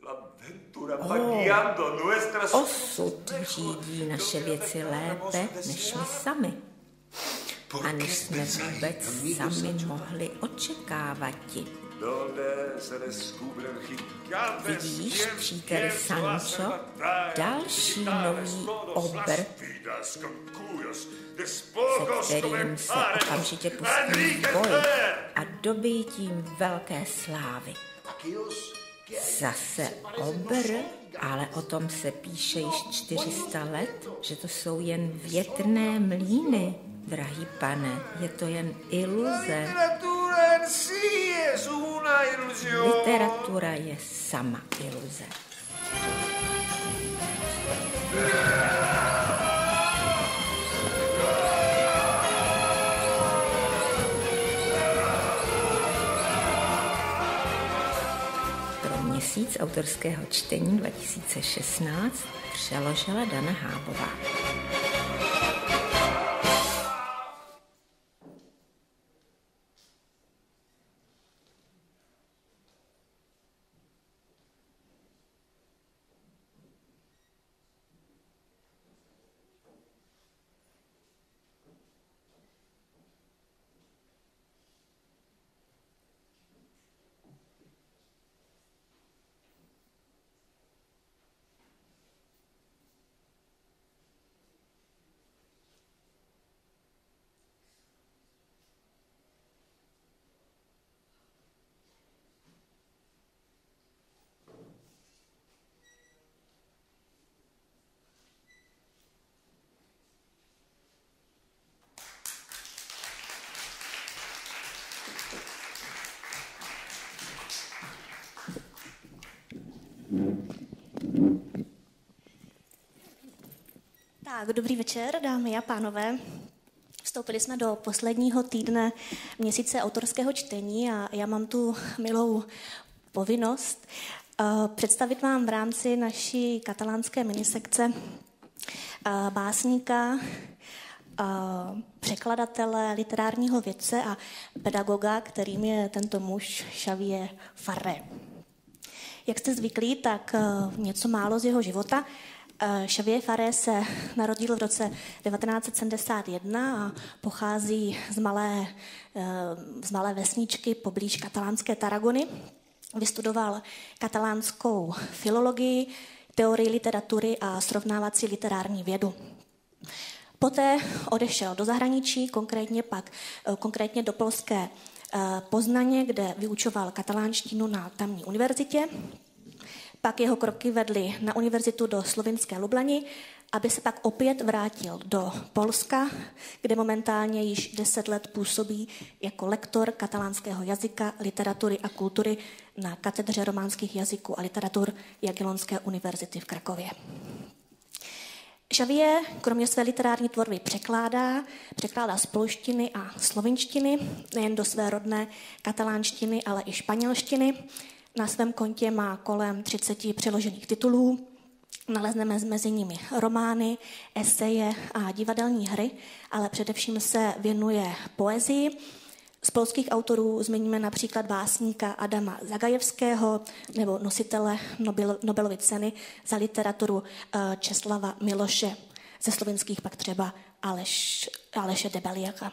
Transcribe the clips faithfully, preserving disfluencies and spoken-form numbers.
Oh, osud řídí naše věci lépe než my sami. A než jsme vůbec sami mohli očekávat. Vidíš, příteli Sancho, další nový obr, se kterým se okamžitě pustí boj a dobije tím velké slávy. Zase obr, ale o tom se píše již čtyři sta let, že to jsou jen větrné mlýny. Drahý pane, je to jen iluze. Literatura je sama iluze. Pro Měsíc autorského čtení dva tisíce šestnáct přeložila Dana Hábová. Tak, dobrý večer, dámy a pánové. Vstoupili jsme do posledního týdne Měsíce autorského čtení a já mám tu milou povinnost uh, představit vám v rámci naší katalánské minisekce uh, básníka, uh, překladatele, literárního vědce a pedagoga, kterým je tento muž Xavier Farré. Jak jste zvyklí, tak uh, něco málo z jeho života. Xavier Farré se narodil v roce devatenáct set sedmdesát jedna a pochází z malé, z malé vesničky poblíž katalánské Tarragony. Vystudoval katalánskou filologii, teorii literatury a srovnávací literární vědu. Poté odešel do zahraničí, konkrétně pak konkrétně do polské Poznaně, kde vyučoval katalánštinu na tamní univerzitě. Pak jeho kroky vedly na univerzitu do slovinské Lublani, aby se pak opět vrátil do Polska, kde momentálně již deset let působí jako lektor katalánského jazyka, literatury a kultury na katedře románských jazyků a literatur Jagellonské univerzity v Krakově. Xavier kromě své literární tvorby překládá, překládá z polštiny a slovinštiny, nejen do své rodné katalánštiny, ale i španělštiny. Na svém kontě má kolem třiceti přeložených titulů. Nalezneme mezi nimi romány, eseje a divadelní hry, ale především se věnuje poezii. Z polských autorů zmíníme například básníka Adama Zagajewského nebo nositele Nobel, Nobelovy ceny za literaturu Česlava Miloše. Ze slovenských pak třeba Aleš, Aleše Debeliaka.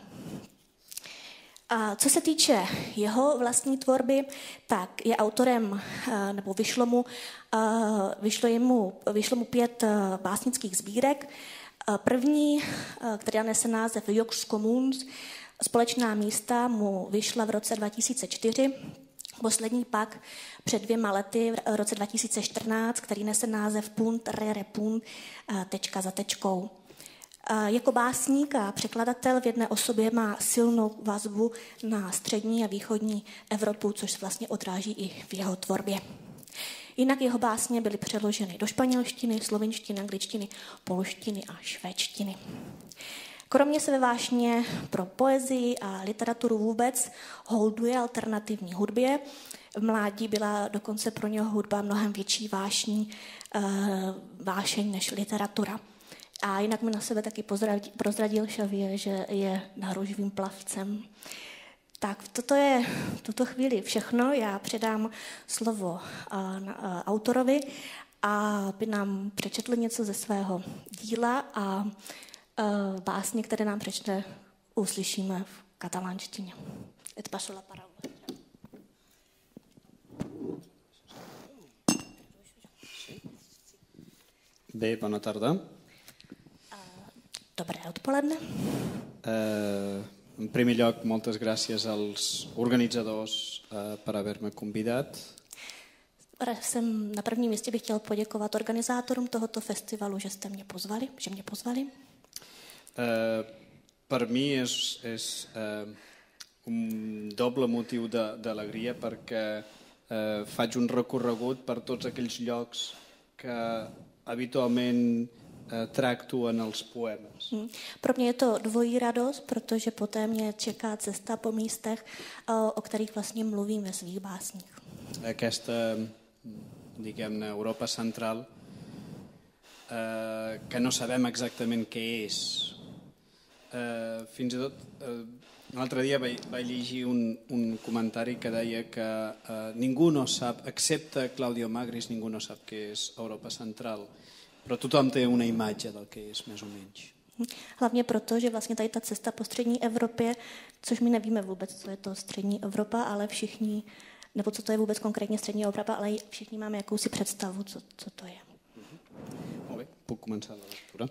A co se týče jeho vlastní tvorby, tak je autorem, nebo vyšlo mu, vyšlo jemu, vyšlo mu pět básnických sbírek. První, která nese název Jocs Comuns, Společná místa, mu vyšla v roce dva tisíce čtyři. Poslední pak před dvěma lety, v roce dva tisíce čtrnáct, který nese název Punt, rere punt, tečka za tečkou. Jako básník a překladatel v jedné osobě má silnou vazbu na střední a východní Evropu, což vlastně odráží i v jeho tvorbě. Jinak jeho básně byly přeloženy do španělštiny, slovinštiny, angličtiny, polštiny a švédštiny. Kromě své vášně pro poezii a literaturu vůbec holduje alternativní hudbě. V mládí byla dokonce pro něho hudba mnohem větší vášní, vášeň než literatura. A jinak mi na sebe taky prozradil Xavier, že je náruživým plavcem. Tak toto je v tuto chvíli všechno. Já předám slovo autorovi, aby nám přečetl něco ze svého díla a básně, které nám přečte, uslyšíme v katalánštině. Et paso la paraula. Bé, bona tarda. Dobré odpoledne. Eh, en primer lloc, moltes gràcies als organitzadors eh, per haver-me convidat. Jsem na prvním místě bych chtěl poděkovat organizátorům tohoto festivalu, že jste mě pozvali, že mě pozvali. Eh, per mi és, és eh, un doble motiu d'alegria perquè eh, faig un recorregut per tots aquells llocs que habitualment eh, tracto en els poemes. Hmm. Pro mě je to dvojí radost, protože poté mě čeká cesta po místech, o kterých vlastně mluvím ve svých básních. Aquesta, diguem-ne, Europa central, eh, que no sabem exactament què és. Eh, fins i tot, eh, l'altre dia vaig, vaig llegir un, un comentari que deia que eh, ningú no sap, excepte Claudio Magris, ningú no sap què és Europa central, però tothom té una imatge del que és, més o menys. Hlavně proto, že vlastně tady ta cesta po střední Evropě, což my nevíme vůbec, co je to střední Evropa, ale všichni, nebo co to je vůbec konkrétně střední Evropa, ale všichni máme jakousi představu, co, co to je. Mm-hmm. Molt bé, puc començar la lectura.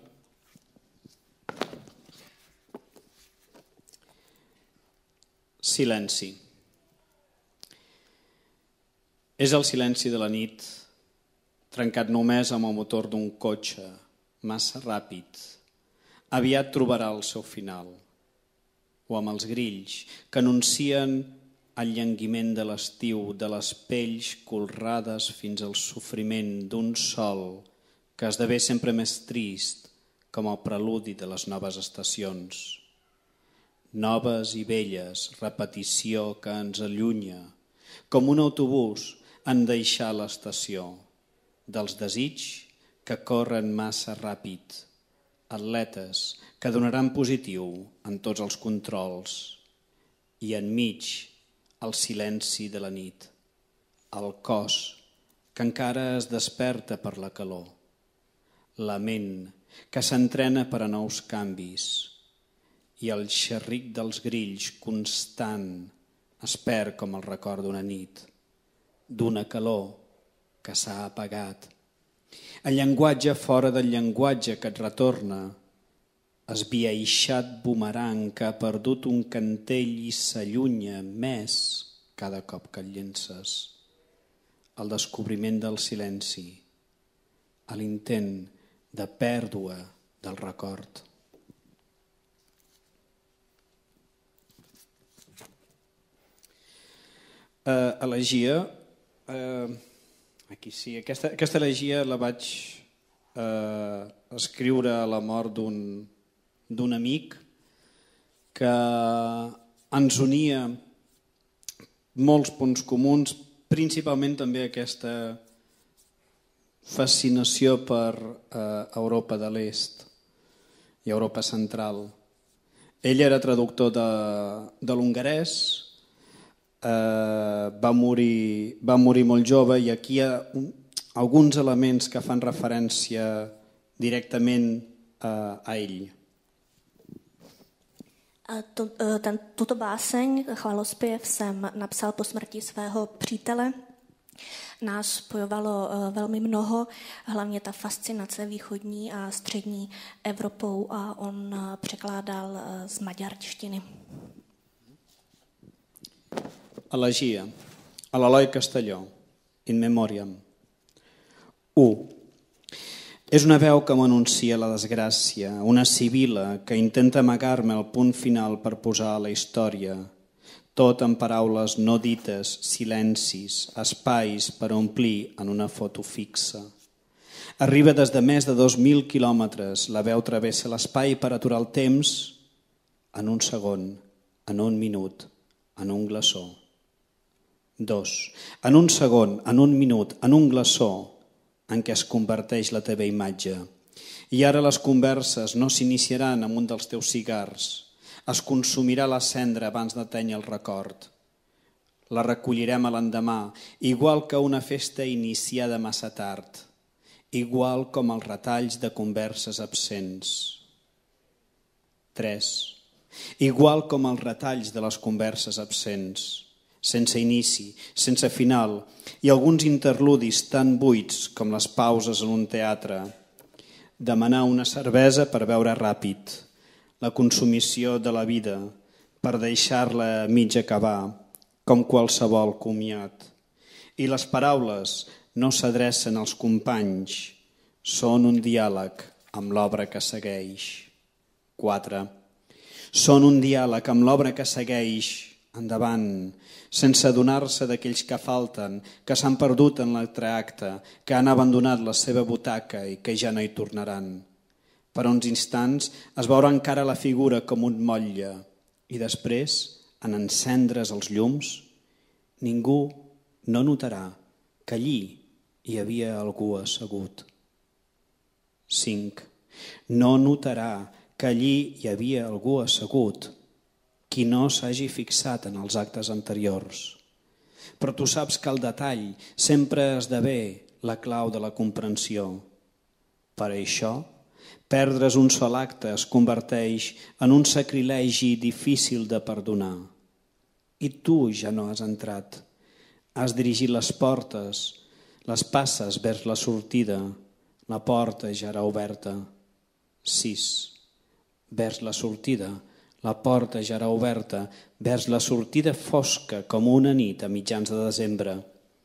Silenci. És el silenci de la nit, trencat només amb el motor d'un cotxe, massa ràpid. Aviat trobarà el seu final. O amb els grills, que anuncien el llanguiment de l'estiu, de les pells colrades fins al sofriment d'un sol que esdevé sempre més trist, com el preludi de les noves estacions. Noves i velles, repetició que ens allunya, com un autobús en deixar l'estació, dels desigs que corren massa ràpid, atletes que donaran positiu en tots els controls, i enmig el silenci de la nit, el cos que encara es desperta per la calor, la ment que s'entrena per a nous canvis, i el xerric dels grills constant es perd com el record d'una nit, d'una calor que s'ha apagat. El llenguatge fora del llenguatge que et retorna, esbiaixat bumerang que ha perdut un cantell i s'allunya més cada cop que el llences. El descobriment del silenci, a l'intent de pèrdua del record. Uh, elegia, uh, aquí sí, aquesta, aquesta elegia la vaig uh, escriure a la mort d'un d'un amic que ens unia molts punts comuns, principalment també aquesta fascinació per uh, Europa de l'Est i Europa central. Ell era traductor de, de l'hongarès, Uh, va, morir, va morir molt jove i aquí hi ha un, alguns elements que fan referència directament uh, a ell. To, ten, tuto báseň, chvalospěv, jsem napsal po smrti svého přítele. Nás spojovalo velmi mnoho, hlavně ta fascinace východní a střední Evropou, a on překládal z maďarštiny. Elegia, a l'Eloi Castelló, In Memoriam. u. És una veu que m'anuncia la desgràcia, una sibila que intenta amagar-me el punt final per posar a la història, tot en paraules no dites, silencis, espais per omplir en una foto fixa. Arriba des de més de dos mil quilòmetres, la veu travessa l'espai per aturar el temps en un segon, en un minut, en un glaçó. Dos. En un segon, en un minut, en un glaçó en què es converteix la teva imatge. I ara les converses no s'iniciaran amb un dels teus cigars. Es consumirà la cendra abans d'atènyer el record. La recollirem a l'endemà, igual que una festa iniciada massa tard, igual com els retalls de converses absents. tres. Igual com els retalls de les converses absents, sense inici, sense final, i alguns interludis tan buits com les pauses en un teatre. Demanar una cervesa per beure ràpid, la consumició de la vida, per deixar-la a mig acabar, com qualsevol comiat. I les paraules no s'adrecen als companys, són un diàleg amb l'obra que segueix. quatre. Són un diàleg amb l'obra que segueix, endavant, sense adonar-se d'aquells que falten, que s'han perdut en l'altre acte, que han abandonat la seva butaca i que ja no hi tornaran. Per uns instants es veurà encara la figura com un motlle i després, en encendre's els llums, ningú no notarà que allí hi havia algú assegut. cinc. No notarà que allí hi havia algú assegut qui no s'hagi fixat en els actes anteriors. Però tu saps que el detall sempre esdevé la clau de la comprensió. Per això, perdre's un sol acte es converteix en un sacrilegi difícil de perdonar. I tu ja no has entrat. Has dirigit les portes, les passes vers la sortida. La porta ja era oberta. sis. Vers la sortida. La porta ja era oberta, vers la sortida fosca com una nit a mitjans de desembre.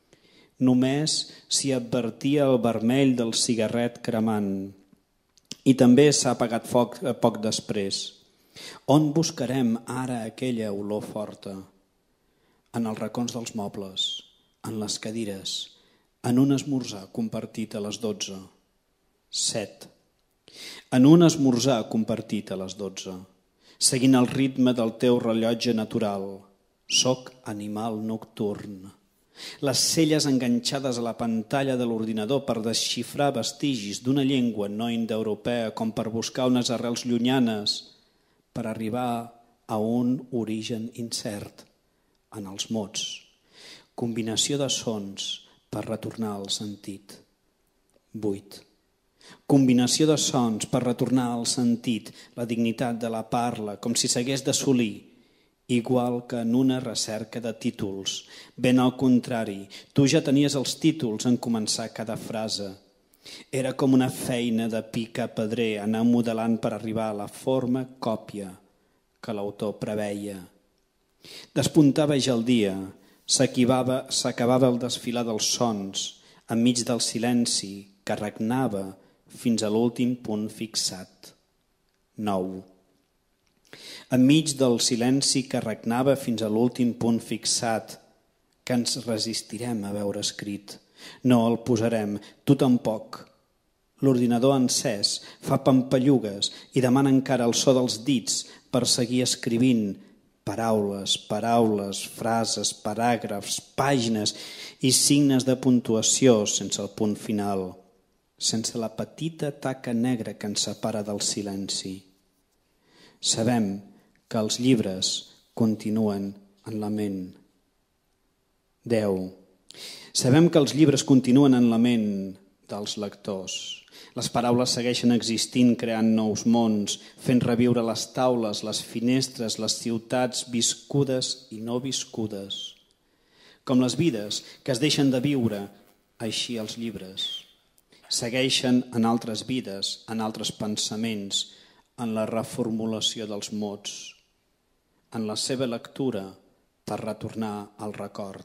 Només s'hi advertia el vermell del cigarret cremant. I també s'ha apagat foc poc després. On buscarem ara aquella olor forta? En els racons dels mobles, en les cadires, en un esmorzar compartit a les dotze. set. En un esmorzar compartit a les dotze. Seguint el ritme del teu rellotge natural. Soc animal nocturn. Les celles enganxades a la pantalla de l'ordinador per desxifrar vestigis d'una llengua no indoeuropea com per buscar unes arrels llunyanes, per arribar a un origen incert en els mots. Combinació de sons per retornar al sentit. vuit. Combinació de sons per retornar al sentit, la dignitat de la parla, com si s'hagués d'assolir, igual que en una recerca de títols. Ben al contrari, tu ja tenies els títols en començar cada frase. Era com una feina de pica pedrer, anar modelant per arribar a la forma còpia que l'autor preveia. Despuntava ja el dia, s'acabava el desfilar dels sons, enmig del silenci que regnava fins a l'últim punt fixat. nou. Enmig del silenci que regnava fins a l'últim punt fixat, que ens resistirem a veure escrit. No el posarem, tu tampoc. L'ordinador encès fa pampallugues i demana encara el so dels dits per seguir escrivint paraules, paraules, frases, paràgrafs, pàgines i signes de puntuació sense el punt final, sense la petita taca negra que ens separa del silenci. Sabem que els llibres continuen en la ment. deu. Sabem que els llibres continuen en la ment dels lectors. Les paraules segueixen existint, creant nous mons, fent reviure les taules, les finestres, les ciutats viscudes i no viscudes. Com les vides que es deixen de viure, així els llibres. Segueixen en altres vides, en altres pensaments, en la reformulació dels mots, en la seva lectura per retornar al record.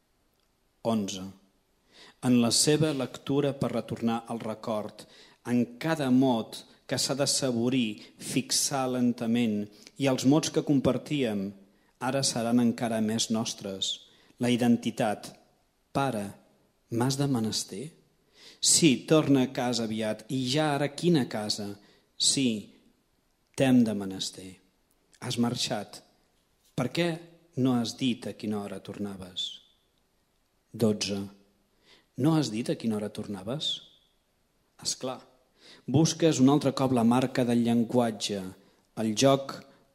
onze. En la seva lectura per retornar al record, en cada mot que s'ha de saborir, fixar lentament, i els mots que compartíem ara seran encara més nostres. La identitat. Pare, m'has de menester? Sí, torna a casa aviat. I ja ara quina casa? Sí, t'hem de menester. Has marxat. Per què no has dit a quina hora tornaves? dotze. No has dit a quina hora tornaves? Esclar, busques un altre cop la marca del llenguatge, el joc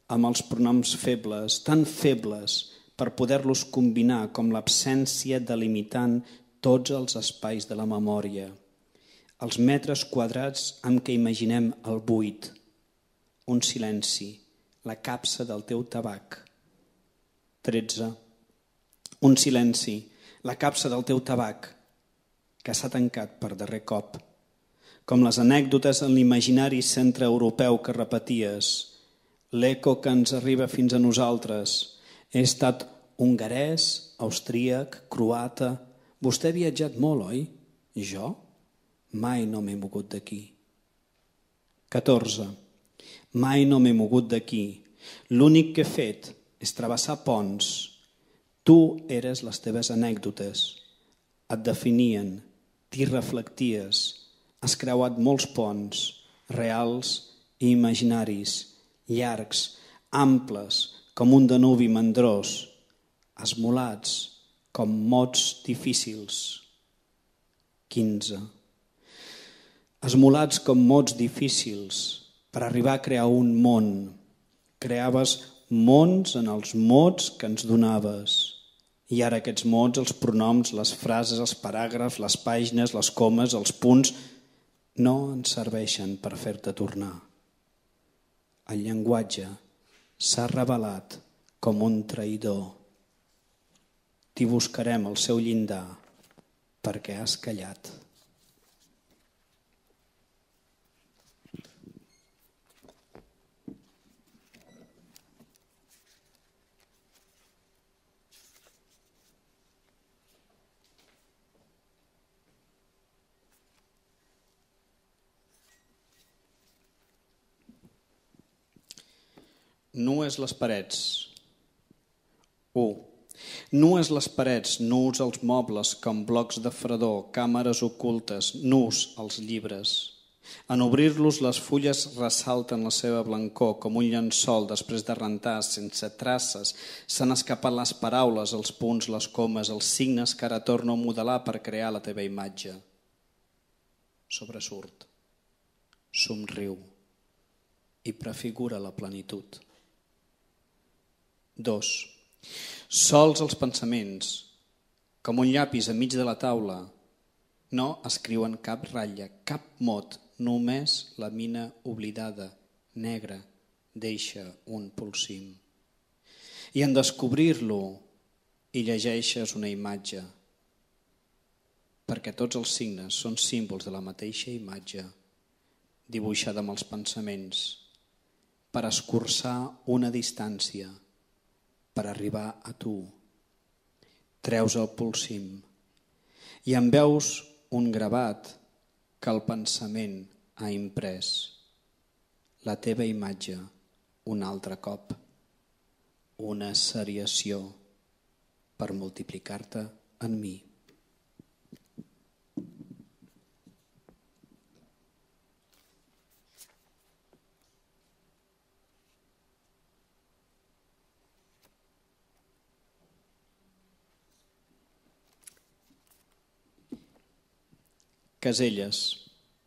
amb els pronoms febles, tan febles per poder-los combinar com l'absència delimitant tots els espais de la memòria, els metres quadrats amb què imaginem el buit, un silenci, la capsa del teu tabac. tretze. Un silenci, la capsa del teu tabac, que s'ha tancat per darrer cop, com les anècdotes en l'imaginari centreeuropeu que repeties, l'eco que ens arriba fins a nosaltres. He estat hongarès, austríac, croata. Vostè ha viatjat molt, oi? Jo? Mai no m'he mogut d'aquí. catorze. Mai no m'he mogut d'aquí. L'únic que he fet és travessar ponts. Tu eres les teves anècdotes. Et definien, t'hi reflecties. Has creuat molts ponts, reals i imaginaris, llargs, amples, com un danubi mandrós, esmolats, com mots difícils. quinze. Esmolats com mots difícils per arribar a crear un món. Creaves mons en els mots que ens donaves. I ara aquests mots, els pronoms, les frases, els paràgrafs, les pàgines, les comes, els punts, no ens serveixen per fer-te tornar. El llenguatge s'ha revelat com un traïdor. T'hi buscarem al seu llindar perquè has callat. Nues les parets. u. Nues les parets, nus els mobles com blocs de fredor, càmeres ocultes, nus els llibres. En obrir-los les fulles ressalten la seva blancor com un llençol després de rentar sense traces. S'han escapat les paraules, els punts, les comes, els signes que ara torno a modelar per crear la teva imatge. Sobresurt, somriu i prefigura la plenitud. dos. Sols els pensaments, com un llapis enmig de la taula, no escriuen cap ratlla, cap mot, només la mina oblidada, negra, deixa un polsim. I en descobrir-lo hi llegeixes una imatge, perquè tots els signes són símbols de la mateixa imatge, dibuixada amb els pensaments, per escurçar una distància, per arribar a tu. Treus el polsim i en veus un gravat que el pensament ha imprès. La teva imatge un altre cop. Una seriació per multiplicar-te en mi. Caselles.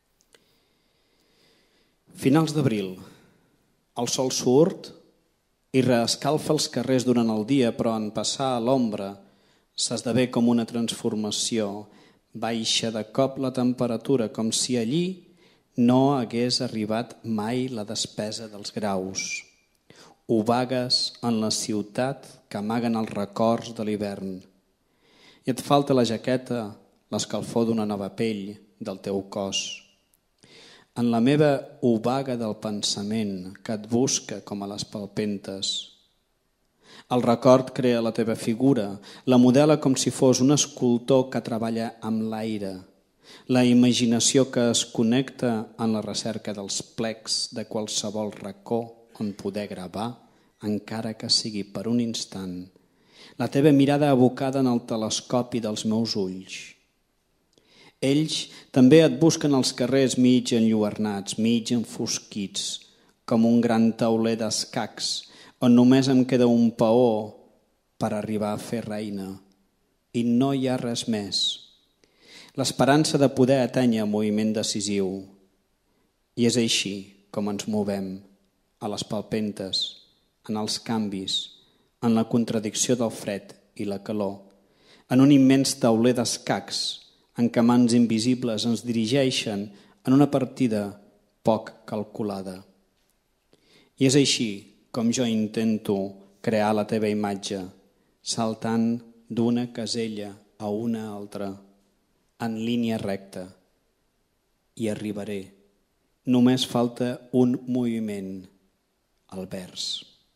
Finals d'abril. El sol surt i reescalfa els carrers durant el dia, però en passar a l'ombra s'esdevé com una transformació. Baixa de cop la temperatura, com si allí no hagués arribat mai la despesa dels graus. Obagues en la ciutat que amaguen els records de l'hivern. I et falta la jaqueta, l'escalfor d'una nova pell, del teu cos. En la meva obaga del pensament que et busca com a les palpentes. El record crea la teva figura, la modela com si fos un escultor que treballa amb l'aire. La imaginació que es connecta en la recerca dels plecs de qualsevol racó on poder gravar, encara que sigui per un instant. La teva mirada abocada en el telescopi dels meus ulls. Ells també et busquen als carrers mig enlluernats, mig enfosquits, com un gran tauler d'escacs, on només em queda un paó per arribar a fer reina. I no hi ha res més. L'esperança de poder atènyer moviment decisiu. I és així com ens movem, a les palpentes, en els canvis, en la contradicció del fred i la calor, en un immens tauler d'escacs en què mans invisibles ens dirigeixen en una partida poc calculada. I és així com jo intento crear la teva imatge, saltant d'una casella a una altra, en línia recta. I arribaré. Només falta un moviment, el vers.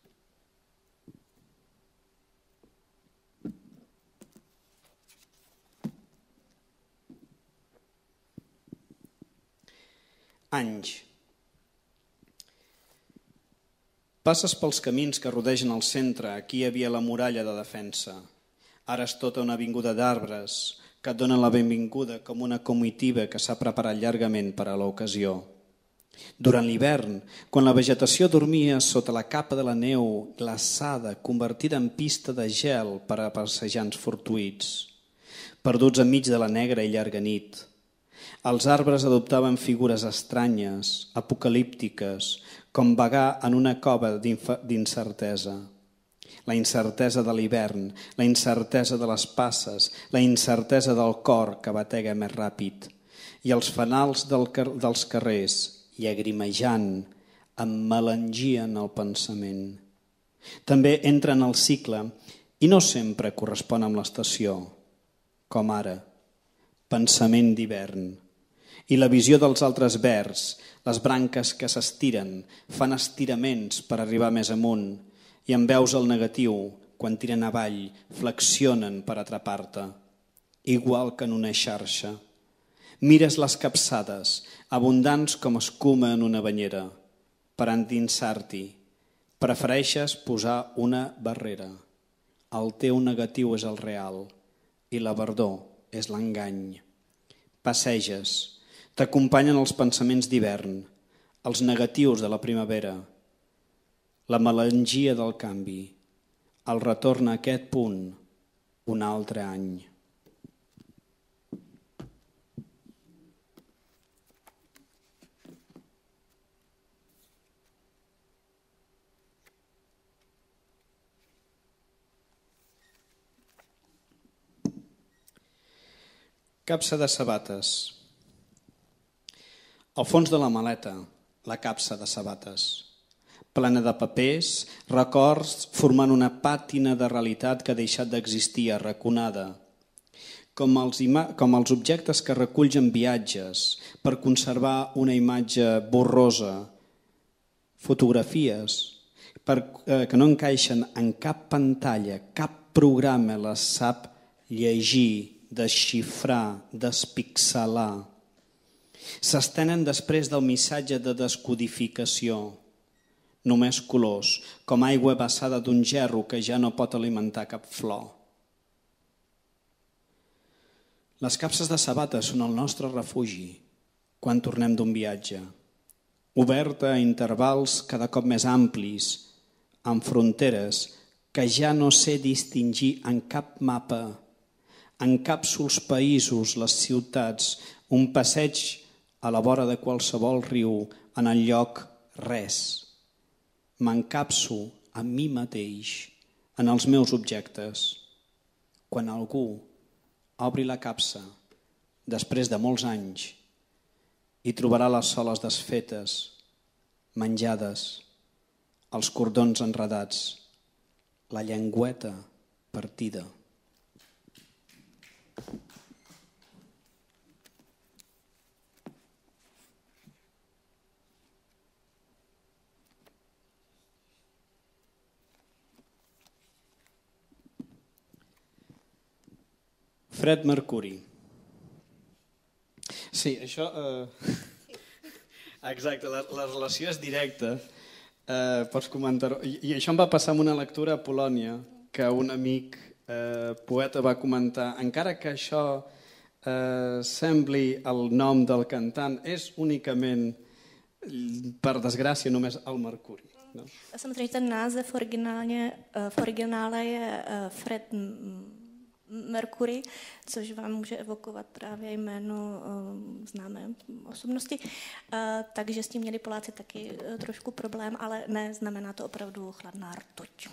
Anys. Passes pels camins que rodegen el centre. Aquí hi havia la muralla de defensa. Ara és tota una avinguda d'arbres que et donen la benvinguda com una comitiva que s'ha preparat llargament per a l'ocasió. Durant l'hivern, quan la vegetació dormia sota la capa de la neu glaçada, convertida en pista de gel per a passejants fortuïts, perduts enmig de la negra i llarga nit, els arbres adoptaven figures estranyes, apocalíptiques, com vagar en una cova d'incertesa. La incertesa de l'hivern, la incertesa de les passes, la incertesa del cor que batega més ràpid, i els fanals del car dels carrers, llagrimejant, em melangien el pensament. També entra en el cicle i no sempre correspon amb l'estació, com ara, pensament d'hivern. I la visió dels altres vers, les branques que s'estiren, fan estiraments per arribar més amunt, i en veus el negatiu, quan tiren avall, flexionen per atrapar-te, igual que en una xarxa. Mires les capçades, abundants com escuma en una banyera, per endinsar-t'hi. Prefereixes posar una barrera. El teu negatiu és el real i la verdor és l'engany. Passeges, t'acompanyen els pensaments d'hivern, els negatius de la primavera, la melangia del canvi, el retorn a aquest punt un altre any. Capsa de sabates. Al fons de la maleta, la capsa de sabates, plena de papers, records, formant una pàtina de realitat que ha deixat d'existir, arraconada, com els, com els objectes que reculls en viatges per conservar una imatge borrosa, fotografies per, eh, que no encaixen en cap pantalla, cap programa les sap llegir, desxifrar, despixelar. S'estenen després del missatge de descodificació. Només colors, com aigua vessada d'un gerro que ja no pot alimentar cap flor. Les capses de sabates són el nostre refugi quan tornem d'un viatge, oberta a intervals cada cop més amplis, amb fronteres que ja no sé distingir en cap mapa, encàpsuls països, les ciutats, un passeig a la vora de qualsevol riu, en el lloc res. M'encapso a mi mateix, en els meus objectes. Quan algú obri la capsa, després de molts anys, hi trobarà les soles desfetes, menjades, els cordons enredats, la llengüeta partida. Fred Mercuri. Sí, això... Eh... Exacte, la, la relació és directa. Eh, pots comentar-ho. I, I això em va passar amb una lectura a Polònia, que un amic eh, poeta va comentar, encara que això eh, sembli el nom del cantant, és únicament, per desgràcia, només el Mercuri. No? Samozřejmě ten název originálně, v originále je Fred Mercury, což vám může evokovat právě jméno známé osobnosti. Takže s tím měli Poláci taky trošku problém, ale ne, znamená to opravdu chladná rtuť.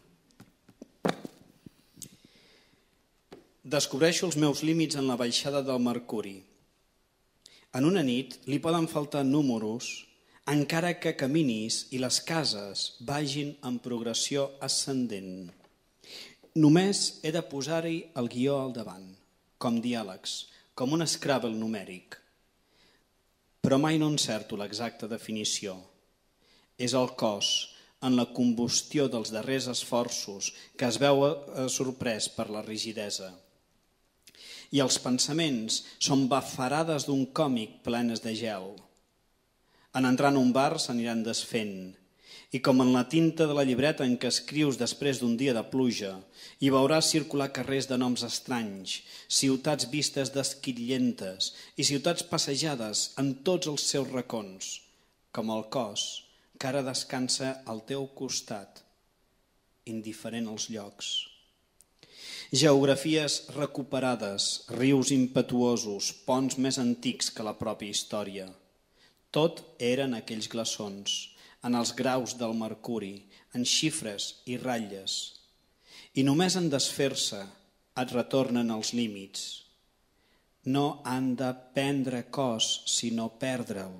Descobreixo els meus límits en la baixada del Mercuri. En una nit li poden faltar números encara que caminis i les cases vagin en progressió ascendent. Només he de posar-hi el guió al davant, com diàlegs, com un Scrabble numèric. Però mai no encerto l'exacta definició. És el cos, en la combustió dels darrers esforços, que es veu sorprès per la rigidesa. I els pensaments són bafarades d'un còmic plenes de gel. En entrar en un bar s'aniran desfent, i com en la tinta de la llibreta en què escrius després d'un dia de pluja, hi veuràs circular carrers de noms estranys, ciutats vistes d'esquitllentes i ciutats passejades en tots els seus racons, com el cos que ara descansa al teu costat, indiferent als llocs. Geografies recuperades, rius impetuosos, ponts més antics que la pròpia història. Tot eren aquells glaçons, en els graus del Mercuri, en xifres i ratlles. I només en desfer-se et retornen els límits. No han de prendre cos, sinó perdre'l.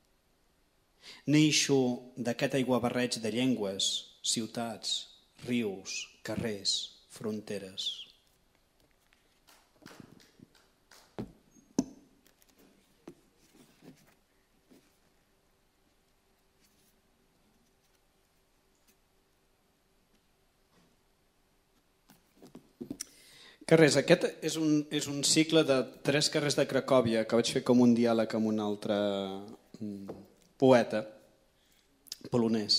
Neixo d'aquest aiguabarreig de llengües, ciutats, rius, carrers, fronteres. Carrers, aquest és un, és un cicle de tres carrers de Cracòvia que vaig fer com un diàleg amb un altre poeta polonès.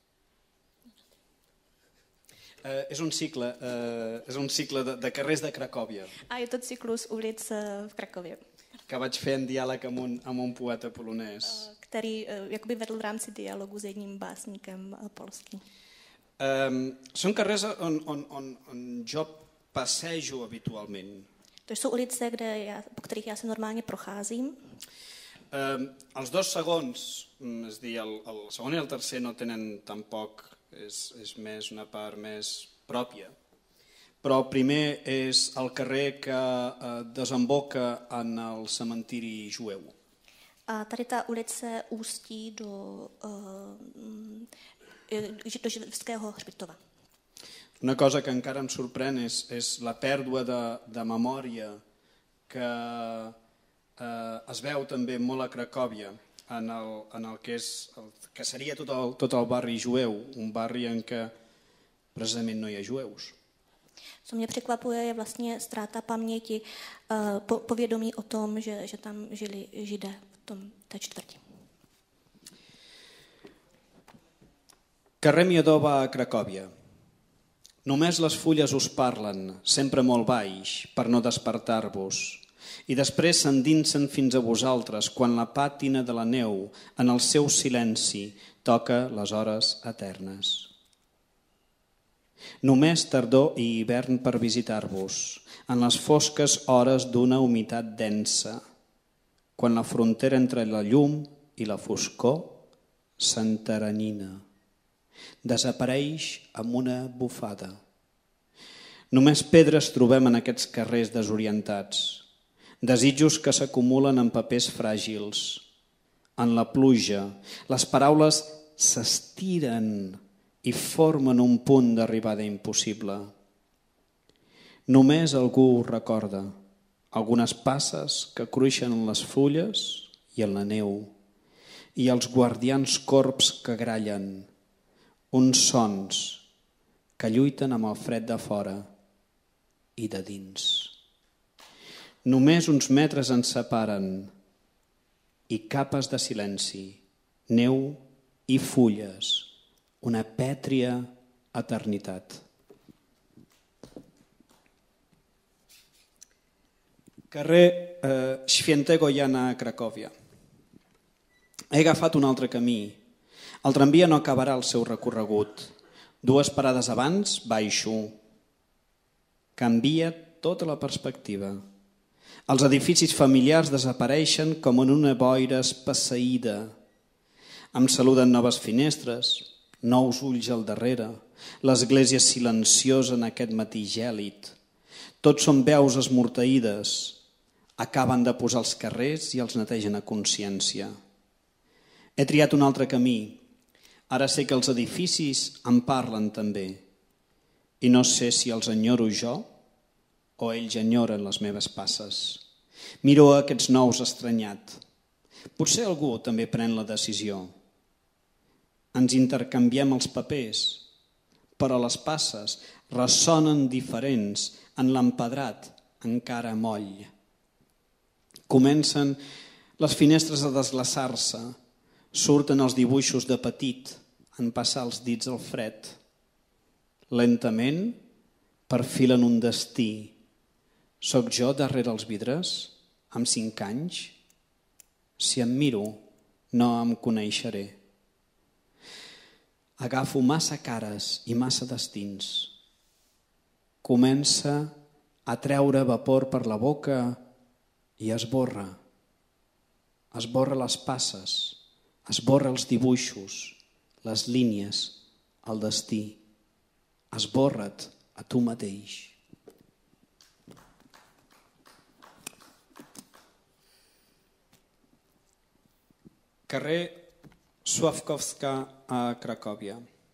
Eh, és un cicle, eh, és un cicle de, de carrers de Cracòvia. A je to cyklus ulic v Krakově. Que vaig fer en diàleg amb un, amb un poeta polonès. Který jakoby vedl v rámci dialogu s jedním básníkem polským. Eh, són carrers on, on, on, on jo passejo habitualment. To jsou ulice, kde já, po kterých já se normálně procházím. Eh, els dos segons, és dir, el, el segon i el tercer no tenen tampoc, és, és més una part més pròpia. Però el primer és el carrer que eh, desemboca en el cementiri jueu. A tady ta ulice ústí do, uh, do židovského hřbitova. Una cosa que encara em sorprèn és, és la pèrdua de, de memòria que eh, es veu també molt a Cracòvia, en el, en el que, és, el, que seria tot el, tot el barri jueu, un barri en què precisament no hi ha jueus. Co mě překvapuje, je vlastně ztráta paměti, uh, po, povědomí o tom, že, že tam žili Židé v tom, té čtvrti. Carrer Miodova a Cracòvia. Només les fulles us parlen, sempre molt baix, per no despertar-vos, i després s'endinsen fins a vosaltres quan la pàtina de la neu, en el seu silenci, toca les hores eternes. Només tardor i hivern per visitar-vos, en les fosques hores d'una humitat densa, quan la frontera entre la llum i la foscor s'enteranyina. Desapareix amb una bufada. Només pedres trobem en aquests carrers desorientats, desitjos que s'acumulen en papers fràgils. En la pluja, les paraules s'estiren i formen un punt d'arribada impossible. Només algú ho recorda, algunes passes que cruixen en les fulles i en la neu, i els guardians corbs que grallen, uns sons que lluiten amb el fred de fora i de dins. Només uns metres ens separen i capes de silenci, neu i fulles, una pètria eternitat. Carrer eh, Świętego Jana a Cracòvia. He agafat un altre camí. El tramvia no acabarà el seu recorregut. Dues parades abans baixo. Canvia tota la perspectiva. Els edificis familiars desapareixen com en una boira espasseïda. Em saluden noves finestres, nous ulls al darrere, l'església silenciosa en aquest matí gèlid. Tots són veus esmorteïdes. Acaben de posar els carrers i els netegen a consciència. He triat un altre camí. Ara sé que els edificis em parlen també. I no sé si els enyoro jo o ells enyoren les meves passes. Miro a aquests nous estranyat. Potser algú també pren la decisió. Ens intercanviem els papers, però les passes ressonen diferents en l'empedrat encara moll. Comencen les finestres a desglaçar-se, surten els dibuixos de petit en passar els dits al fred. Lentament perfilen un destí. Soc jo darrere els vidres, amb cinc anys? Si em miro, no em coneixeré. Agafo massa cares i massa destins. Comença a treure vapor per la boca i esborra. Esborra les passes, esborra els dibuixos, les línies, el destí. Esborra't a tu mateix. Carrer Sławkowska a Cracòvia.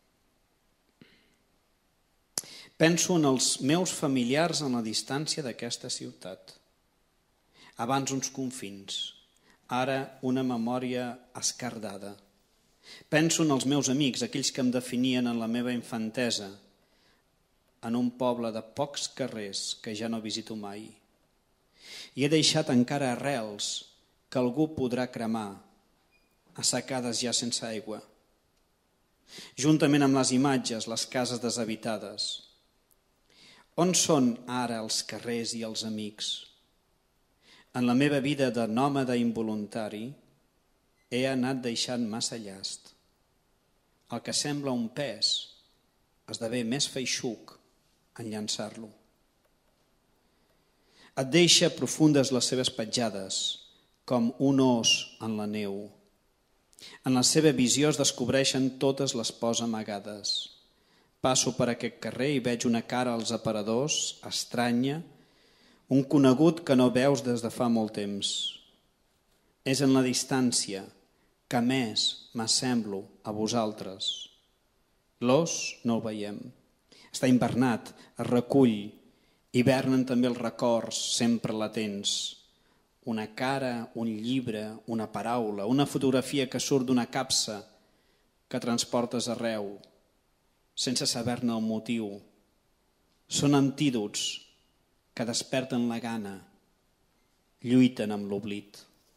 Penso en els meus familiars en la distància d'aquesta ciutat. Abans uns confins, ara una memòria escardada. Penso en els meus amics, aquells que em definien en la meva infantesa, en un poble de pocs carrers que ja no visito mai. I he deixat encara arrels que algú podrà cremar, assecades ja sense aigua. Juntament amb les imatges, les cases deshabitades. On són ara els carrers i els amics? En la meva vida de nòmada involuntari he anat deixant massa llast. El que sembla un pes esdevé més feixuc en llançar-lo. Et deixa profundes les seves petjades, com un os en la neu. En la seva visió es descobreixen totes les pors amagades. Passo per aquest carrer i veig una cara als aparadors, estranya, un conegut que no veus des de fa molt temps. És en la distància que més m'assemblo a vosaltres. L'os no el veiem. Està invernat, es recull, hivernen també els records sempre latents. Una cara, un llibre, una paraula, una fotografia que surt d'una capsa que transportes arreu, sense saber-ne el motiu. Són antídots que desperten la gana, lluiten amb l'oblit.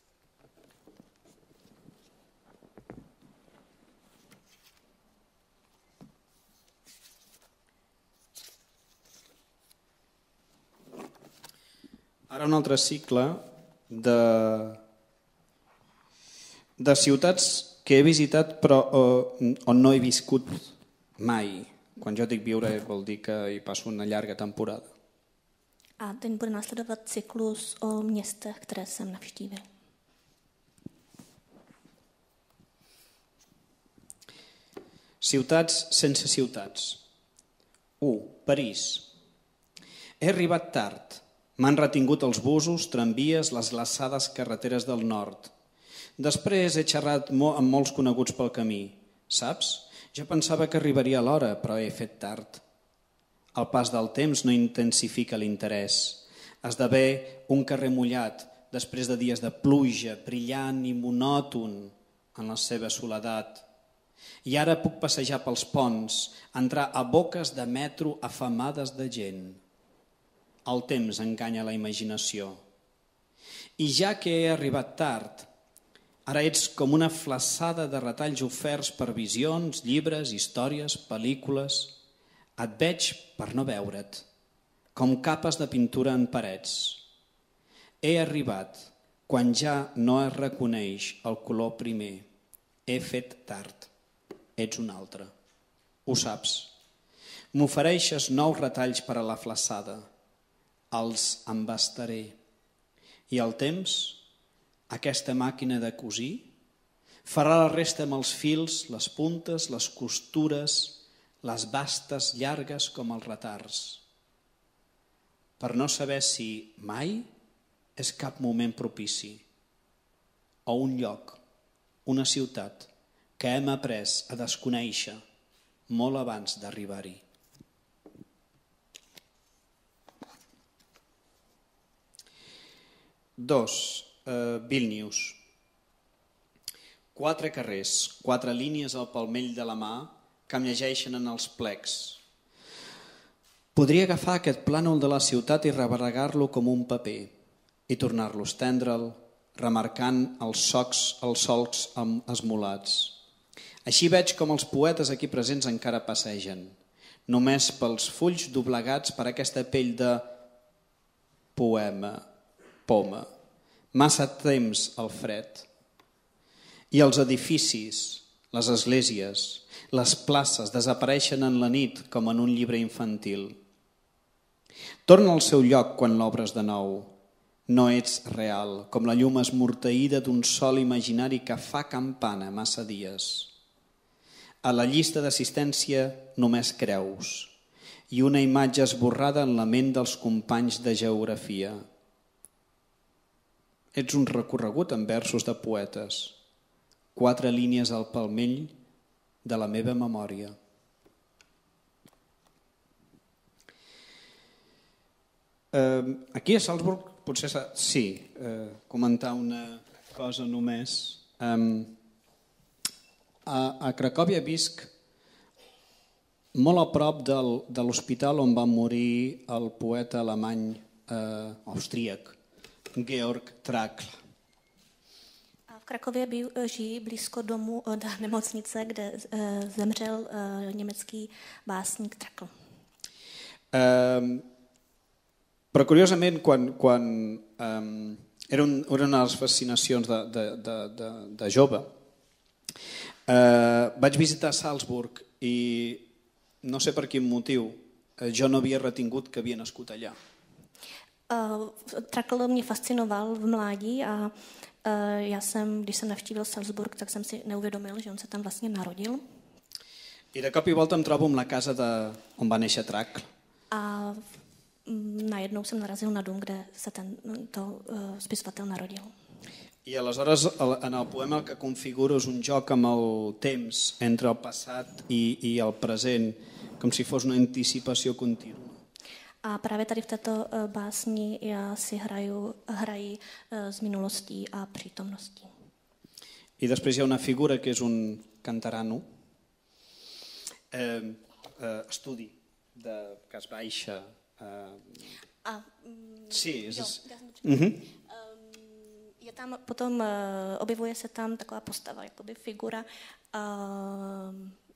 Ara un altre cicle de, de ciutats que he visitat però eh, on no he viscut mai. Quan jo dic viure vol dir que hi passo una llarga temporada. A teď bude následovat cyklus o městech, které jsem navštívil. Ciutats sense ciutats. u. París. He arribat tard. M'han retingut els busos, tramvies, les glaçades carreteres del nord. Després he xerrat amb molts coneguts pel camí. Saps? Jo pensava que arribaria a l'hora, però he fet tard. El pas del temps no intensifica l'interès. Esdevé un carrer mullat, després de dies de pluja, brillant i monòton en la seva soledat. I ara puc passejar pels ponts, entrar a boques de metro afamades de gent. El temps enganya la imaginació. I ja que he arribat tard, ara ets com una flassada de retalls oferts per visions, llibres, històries, pel·lícules. Et veig per no veure't, com capes de pintura en parets. He arribat quan ja no es reconeix el color primer. He fet tard. Ets un altre. Ho saps. M'ofereixes nous retalls per a la flassada. els embastaré. I el temps, aquesta màquina de cosir, farà la resta amb els fils, les puntes, les costures, les bastes llargues com els retards, per no saber si mai és cap moment propici o un lloc, una ciutat que hem après a desconèixer molt abans d'arribar-hi. Dos, eh, Vílnius. Quatre carrers, quatre línies al palmell de la mà que em llegeixen en els plecs. Podria agafar aquest plànol de la ciutat i rebregar-lo com un paper i tornar-lo a estendre'l, remarcant els socs, els solcs esmolats. Així veig com els poetes aquí presents encara passegen, només pels fulls doblegats per aquesta pell de poema, poma, massa temps al fred. I els edificis, les esglésies, les places desapareixen en la nit com en un llibre infantil. Torna al seu lloc quan l'obres de nou. No ets real, com la llum esmorteïda d'un sol imaginari que fa campana massa dies. A la llista d'assistència només creus i una imatge esborrada en la ment dels companys de geografia. Ets un recorregut en versos de poetes, quatre línies al palmell de la meva memòria. Eh, aquí a Salzburg potser sí, eh, comentar una cosa només. Eh, a, a Cracòvia visc molt a prop del, de l'hospital on va morir el poeta alemany eh, austríac, Georg Trakl. V Krakově žijí blízko domu nemocnice, kde zemřel německý básník Trakl. Um, però curiosament, quan, quan um, era, un, era una de les fascinacions de, de, de, de, de jove, uh, vaig visitar Salzburg i no sé per quin motiu jo no havia retingut que havia nascut allà. Uh, Trakl mě fascinoval v mládí a uh, já jsem, když jsem navštívil Salzburg, tak jsem si neuvědomil, že on se tam vlastně narodil. I de cop i volta em trobo amb la casa de, on va néixer Trakl. A najednou jsem narazil na dům, kde se ten, to uh, spisovatel narodil. I aleshores en el poema el que configuro és un joc amb el temps entre el passat i, i el present, com si fos una anticipació contínua. A právě tady v této básni já si hraju, hraji s minulostí a přítomností. I després hi ha una figura que és un cantarano, eh, eh, estudi de Cas Baixa. Eh, a, mm, sí, és... Jo, uh-huh. Je tam potom, objevuje se tam taková postava, jakoby figura uh,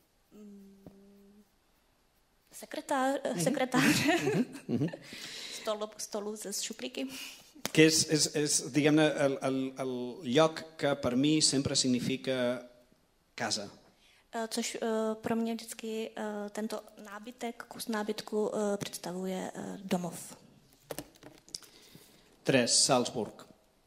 sekretář, sekretáře uh-huh. stolu, stolu ze šuplíky. Que és, és, és diguem-ne, el, el, el lloc que per mi sempre significa casa. Což uh, pro mě vždycky uh, tento nábytek, kus nábytku uh, představuje uh, domov. tres. Salzburg.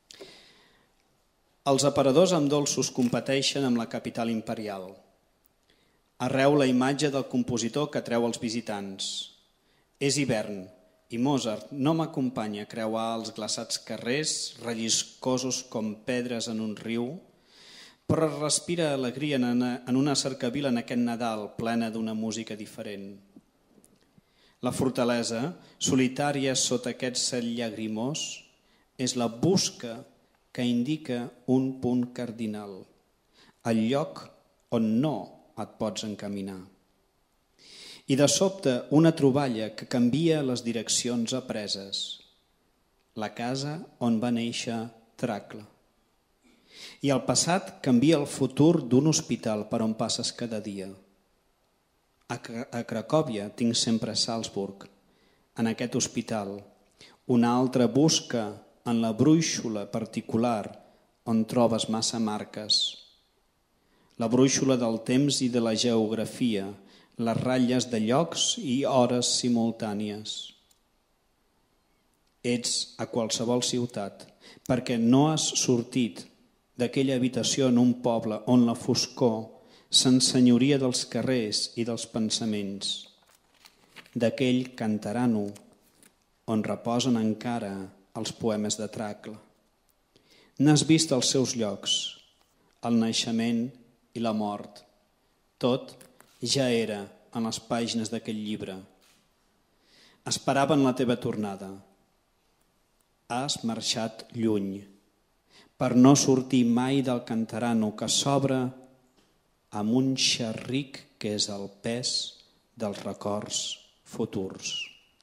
Els aparadors amb dolços competeixen amb la capital imperial. Arreu la imatge del compositor que treu els visitants. És hivern i Mozart no m'acompanya a creuar els glaçats carrers, relliscosos com pedres en un riu, però respira alegria en una cercavila en aquest Nadal plena d'una música diferent. La fortalesa, solitària sota aquest cel llagrimós, és la busca que indica un punt cardinal, el lloc on no et pots encaminar. I de sobte una troballa que canvia les direccions apreses, la casa on va néixer Trakl. I el passat canvia el futur d'un hospital per on passes cada dia. A Cracòvia tinc sempre Salzburg, en aquest hospital, una altra busca en la brúixola particular on trobes massa marques. La brúixola del temps i de la geografia, les ratlles de llocs i hores simultànies. ets a qualsevol ciutat, perquè no has sortit d'aquella habitació en un poble on la foscor s'ensenyoria dels carrers i dels pensaments, d'aquell cantarano on reposen encara els poemes de Tracle. N'has vist els seus llocs, el naixement i la mort. Tot ja era en les pàgines d'aquell llibre. Esperaven la teva tornada. Has marxat lluny, per no sortir mai del cantarano que s'obre amb un xerric que és el pes dels records futurs.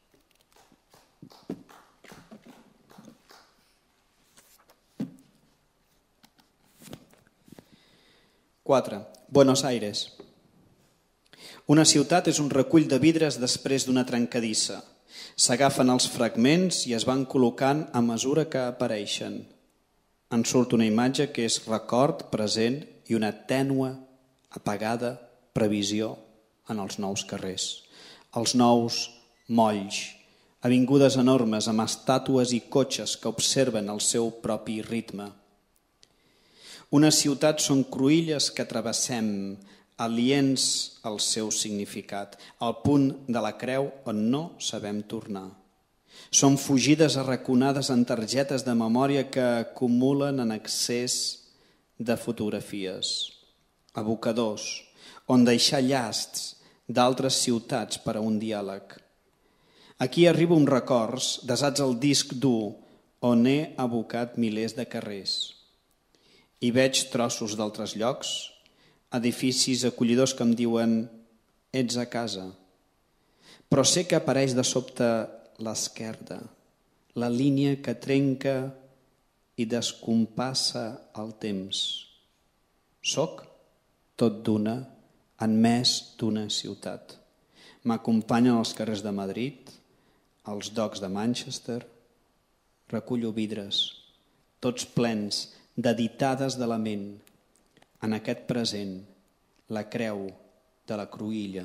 quatre. Buenos Aires. Una ciutat és un recull de vidres després d'una trencadissa. S'agafen els fragments i es van col·locant a mesura que apareixen. En surt una imatge que és record, present i una tènue, apagada previsió en els nous carrers. Els nous molls, avingudes enormes amb estàtues i cotxes que observen el seu propi ritme. Una ciutat són cruïlles que travessem, aliens al seu significat, al punt de la creu on no sabem tornar. Són fugides arraconades en targetes de memòria que acumulen en excés de fotografies. Abocadors, on deixar llasts d'altres ciutats per a un diàleg. Aquí arribo amb records desats al disc dur on he abocat milers de carrers. I veig trossos d'altres llocs, edificis acollidors que em diuen ets a casa. Però sé que apareix de sobte l'esquerda, la línia que trenca i descompassa el temps. Soc tot d'una en més d'una ciutat. M'acompanyen als carrers de Madrid, als docks de Manchester, recullo vidres, tots plens d'editades de la ment, en aquest present, la creu de la cruïlla.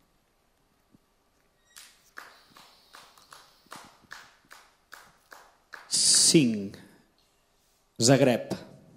cinc. Zagreb.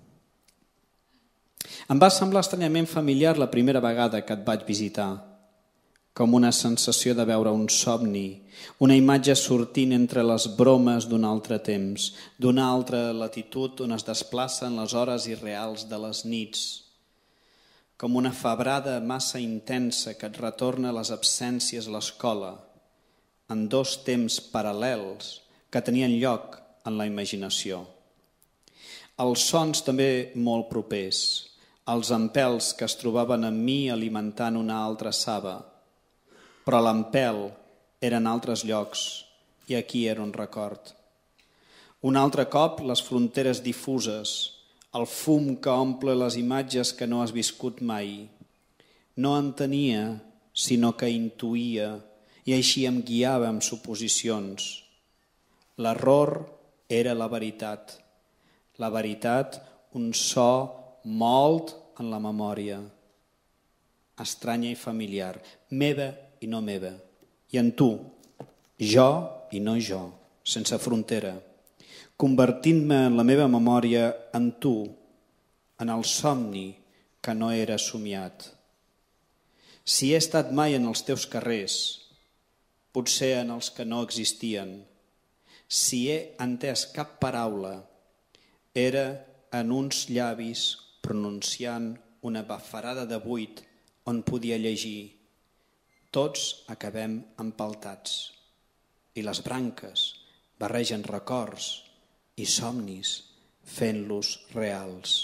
Em va semblar estranyament familiar la primera vegada que et vaig visitar, com una sensació de veure un somni, una imatge sortint entre les bromes d'un altre temps, d'una altra latitud on es desplacen les hores irreals de les nits, com una febrada massa intensa que et retorna a les absències a l'escola, en dos temps paral·lels que tenien lloc en la imaginació. Els sons també molt propers, els empels que es trobaven en mi alimentant una altra saba, però l'empel era en altres llocs i aquí era un record. Un altre cop les fronteres difuses, el fum que omple les imatges que no has viscut mai. No entenia, sinó que intuïa i així em guiava amb suposicions. L'error era la veritat. La veritat, un so molt en la memòria. Estranya i familiar, meva i no meva. I en tu, jo i no jo, sense frontera, convertint-me en la meva memòria en tu, en el somni que no era somiat. Si he estat mai en els teus carrers, potser en els que no existien, si he entès cap paraula, era en uns llavis pronunciant una bafarada de buit on podia llegir tots acabem empaltats i les branques barregen records i somnis fent-los reals.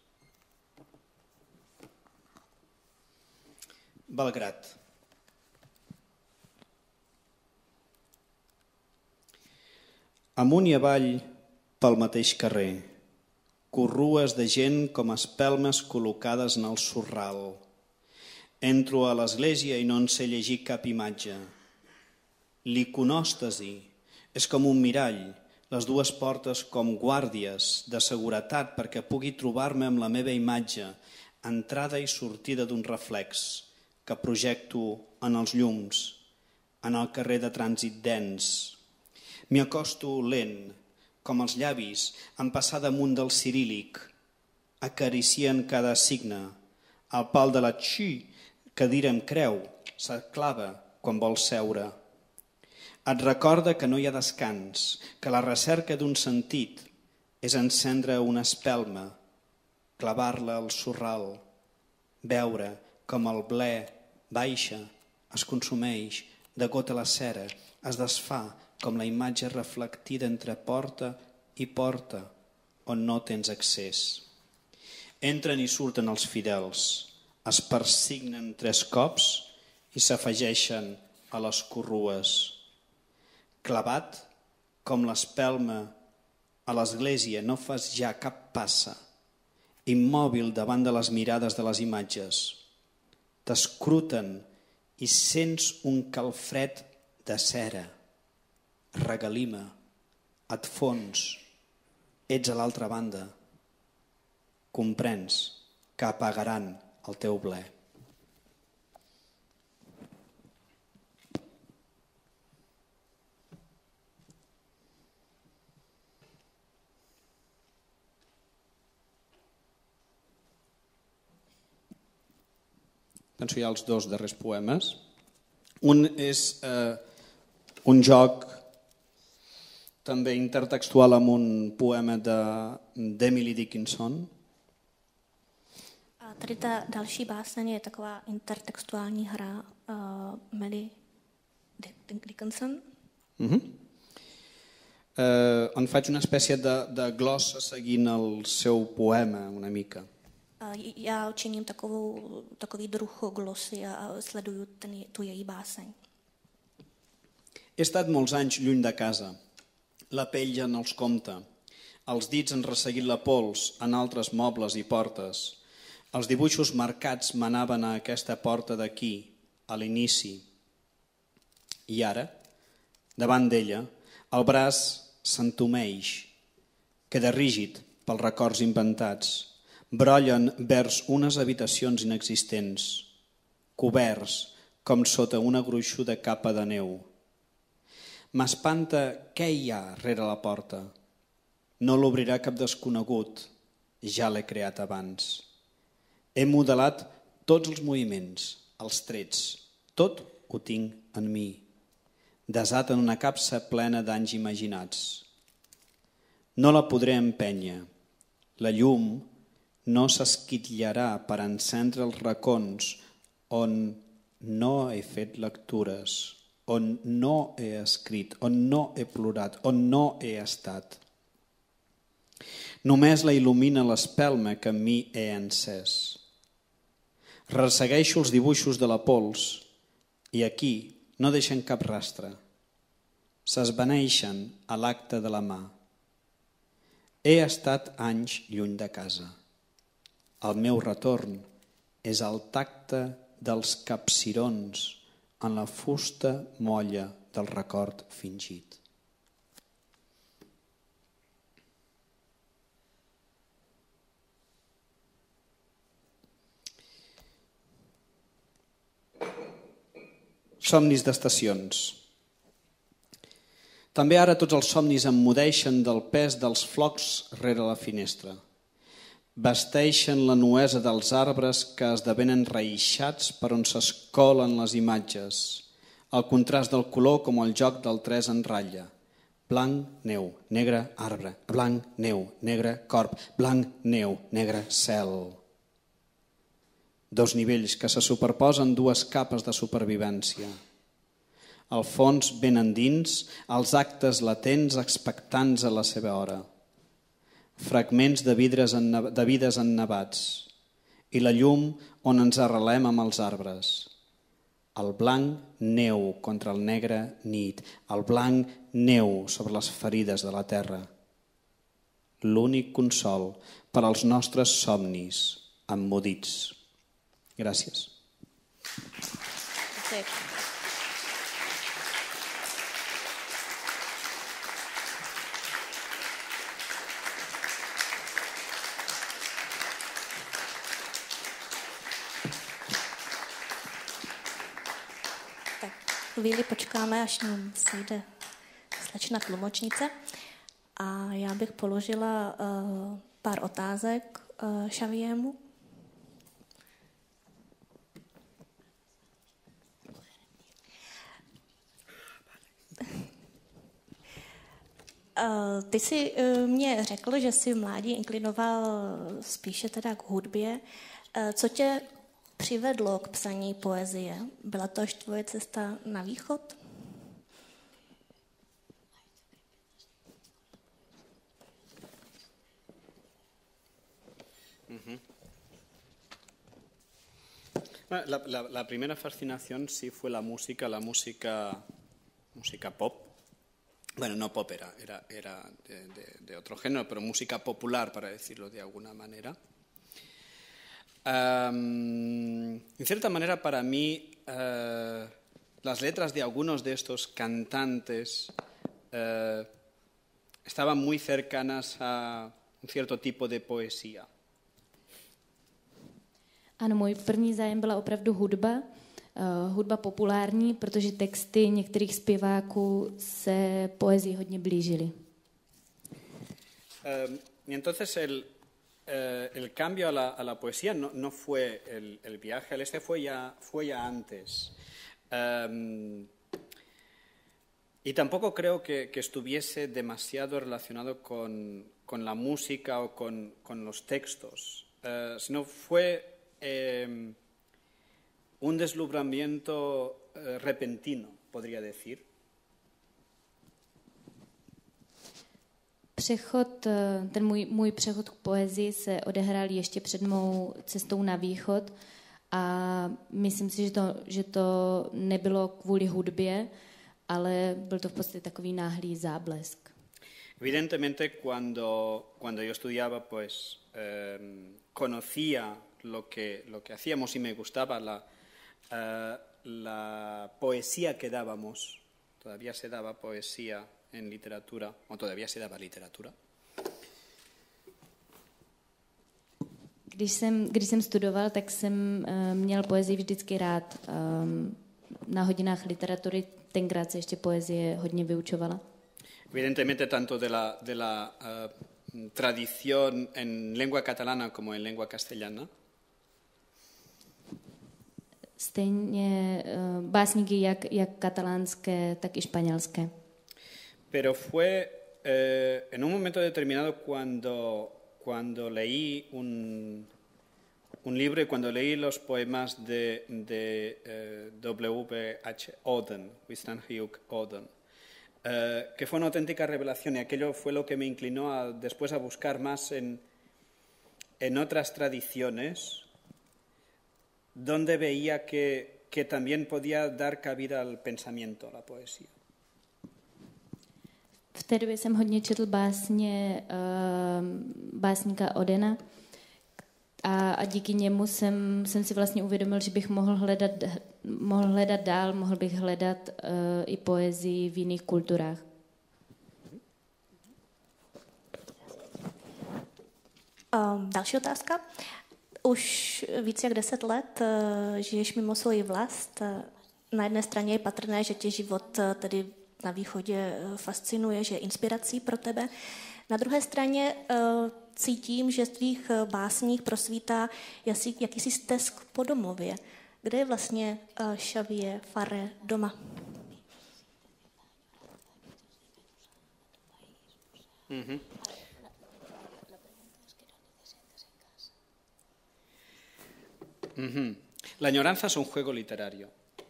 Belgrad. Amunt i avall pel mateix carrer, corrues de gent com espelmes col·locades en el sorral. Entro a l'església i no en sé llegir cap imatge. L'iconòstasi és com un mirall, les dues portes com guàrdies de seguretat perquè pugui trobar-me amb la meva imatge, entrada i sortida d'un reflex que projecto en els llums, en el carrer de trànsit dens. M'hi acosto lent, com els llavis en passar damunt del ciríl·lic, acaricien cada signe. El pal de la xi, cadira amb creu, s'aclava quan vol seure. Et recorda que no hi ha descans, que la recerca d'un sentit és encendre una espelma, clavar-la al sorral, veure com el ble baixa, es consumeix, degota la cera, es desfà com la imatge reflectida entre porta i porta on no tens accés. Entren i surten els fidels, es persignen tres cops i s'afegeixen a les corrues. Clavat com l'espelma a l'església no fas ja cap passa, immòbil davant de les mirades de les imatges. T'escruten i sents un calfred de cera. Regalima, et fons, ets a l'altra banda. Comprens que apagaran el teu ble. Penso ja els dos darrers poemes. Un és eh, un joc també intertextual amb un poema d'Emily Dickinson. A tady ta další báseň je taková intertextuální hra uh, Emily Dickinson. Uh-huh. Uh, on faig una espècie de, de glossa seguint el seu poema una mica. Uh, já učiním takovou, takový druh glosy a, a sleduju ten, tu její báseň. He estat molts anys lluny de casa. La pell ja no els compta. Els dits han resseguit la pols en altres mobles i portes. Els dibuixos marcats m'anaven a aquesta porta d'aquí, a l'inici. I ara, davant d'ella, el braç s'entomeix, queda rígid pels records inventats. Brollen vers unes habitacions inexistents, coberts com sota una gruixuda capa de neu. M'espanta què hi ha rere la porta. No l'obrirà cap desconegut, ja l'he creat abans. He modelat tots els moviments, els trets, tot ho tinc en mi, desat en una capsa plena d'anys imaginats. No la podré empènyer. La llum no s'esquitllarà per encendre els racons on no he fet lectures, on no he escrit, on no he plorat, on no he estat. Només la il·lumina l'espelma que en mi he encès. Ressegueixo els dibuixos de la pols i aquí no deixen cap rastre. S'esvaneixen a l'acte de la mà. He estat anys lluny de casa. El meu retorn és el tacte dels capcirons en la fusta molla del record fingit. Somnis d'estacions. També ara tots els somnis emmudeixen del pes dels flocs rere la finestra. Vesteixen la nuesa dels arbres que esdevenen reixats per on s'escolen les imatges. El contrast del color com el joc del tres en ratlla. Blanc, neu, negre, arbre. Blanc, neu, negre, corp. Blanc, neu, negre, cel. Dos nivells que se superposen dues capes de supervivència. Al fons ben endins, els actes latents expectants a la seva hora. Fragments de, vidres enne... de vides ennevats i la llum on ens arrelem amb els arbres. El blanc neu contra el negre nit, el blanc neu sobre les ferides de la terra. L'únic consol per als nostres somnis emmudits. Gràcies. Sí. Chvíli počkáme, až nám sejde slečna tlumočnice a já bych položila uh, pár otázek uh, Xaviému. Uh, ty jsi uh, mě řekl, že jsi v mládí inklinoval spíše teda k hudbě. Uh, co tě přivedlo k psaní poezie? Byla to až tvoje cesta na východ? Uh-huh. La, la, la primera fascinación sí fue la música, la música, música pop. Bueno, no pop era, era, era de, de, de otro género, pero música popular, para decirlo de alguna manera. Um, en cierta manera, para mí, uh, las letras de algunos de estos cantantes uh, estaban muy cercanas a un cierto tipo de poesía. Ano, můj první zájem byla opravdu hudba, uh, hudba populární, protože texty některých zpěváků se poezii hodně blížily. Um, y entonces el, eh, el cambio a la, a la poesía no, no fue el, el viaje al este, fue ya, fue ya antes. Um, y tampoco creo que, que estuviese demasiado relacionado con, con la música o con, con los textos, uh, sino fue eh, un deslumbramiento eh, repentino, podría decir. Přechod, ten můj, můj přechod k poezii se odehrál ještě před mou cestou na východ a myslím si, že to, že to nebylo kvůli hudbě, ale byl to v podstatě takový náhlý záblesk. Evidentemente, cuando, cuando yo estudiaba, pues eh, conocía lo que, lo que hacíamos y me gustaba la, eh, la poesía que dábamos. Todavía se daba poesía en literatura, o todavía se daba literatura. Když jsem, když jsem studoval, tak jsem uh, měl poezii vždycky rád. Um, na hodinách literatury tenkrát se ještě poezie hodně vyučovala. Evidentemente, tanto de la, de la uh, tradición en lengua catalana como en lengua castellana. Stejně uh, básníky jak, jak katalánské, tak i španělské. Pero fue eh, en un momento determinado cuando, cuando leí un, un libro y cuando leí los poemas de, de eh, W H Auden, Winston Hugh Auden, eh, que fue una auténtica revelación y aquello fue lo que me inclinó a, después a buscar más en, en otras tradiciones donde veía que, que también podía dar cabida al pensamiento, a la poesía. V té době jsem hodně četl básně uh, básníka Odena a, a díky němu jsem, jsem si vlastně uvědomil, že bych mohl hledat, mohl hledat dál, mohl bych hledat uh, i poezii v jiných kulturách. Um, další otázka. Už více jak deset let uh, žiješ mimo svoji vlast. Na jedné straně je patrné, že tě život uh, tedy na východě fascinuje, že je inspirací pro tebe. Na druhé straně uh, cítím, že z tvých básních prosvítá jasý, jakýsi stesk po domově. Kde je vlastně uh, Xavier Farré doma? Mm-hmm. Mm-hmm. La añoranza es un juego literario.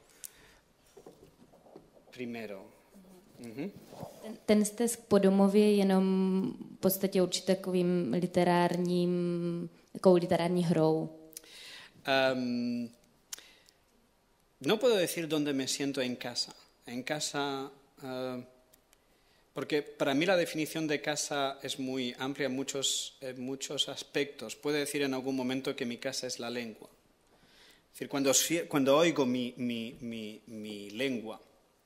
Primero. Mm-hmm. Ten, ten stesk po domově je jenom v podstatě určitě takovým literárním, takovou literární hrou. Um, no puedo decir dónde me siento en casa. En casa, uh, porque para mí la definición de casa es muy amplia en muchos, en muchos aspectos. Puedo decir en algún momento que mi casa es la lengua. Es decir, cuando, cuando oigo mi, mi, mi, mi lengua,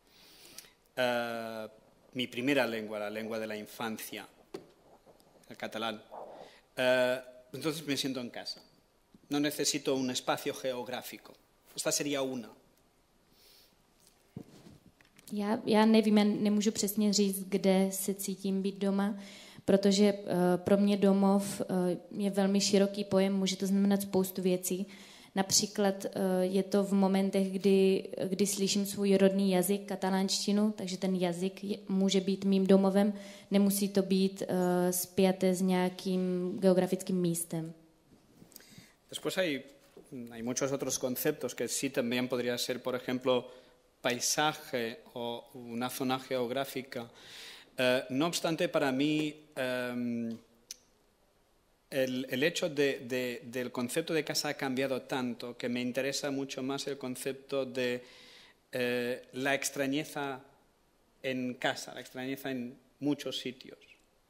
Uh, mi primera lengua, la lengua de la infancia, el catalán, uh, entonces me siento en casa. No necesito un espacio geográfico. Esta sería una. Já, já nevím, já nemůžu přesně říct, kde se cítím být doma, protože uh, pro mě domov uh, je velmi široký pojem, může to znamenat spoustu věcí. Například uh, je to v momentech, kdy, kdy slyším svůj rodný jazyk, katalánštinu, takže ten jazyk je, může být mým domovem, nemusí to být uh, spjaté s nějakým geografickým místem. Después hay, hay muchos otros conceptos que sí también podría ser, por ejemplo, paisaje o una zona geográfica. Eh, no obstante, para mí eh, el, el hecho de, de, del concepto de casa ha cambiado tanto que me interesa mucho más el concepto de eh, la extrañeza en casa, la extrañeza en muchos sitios.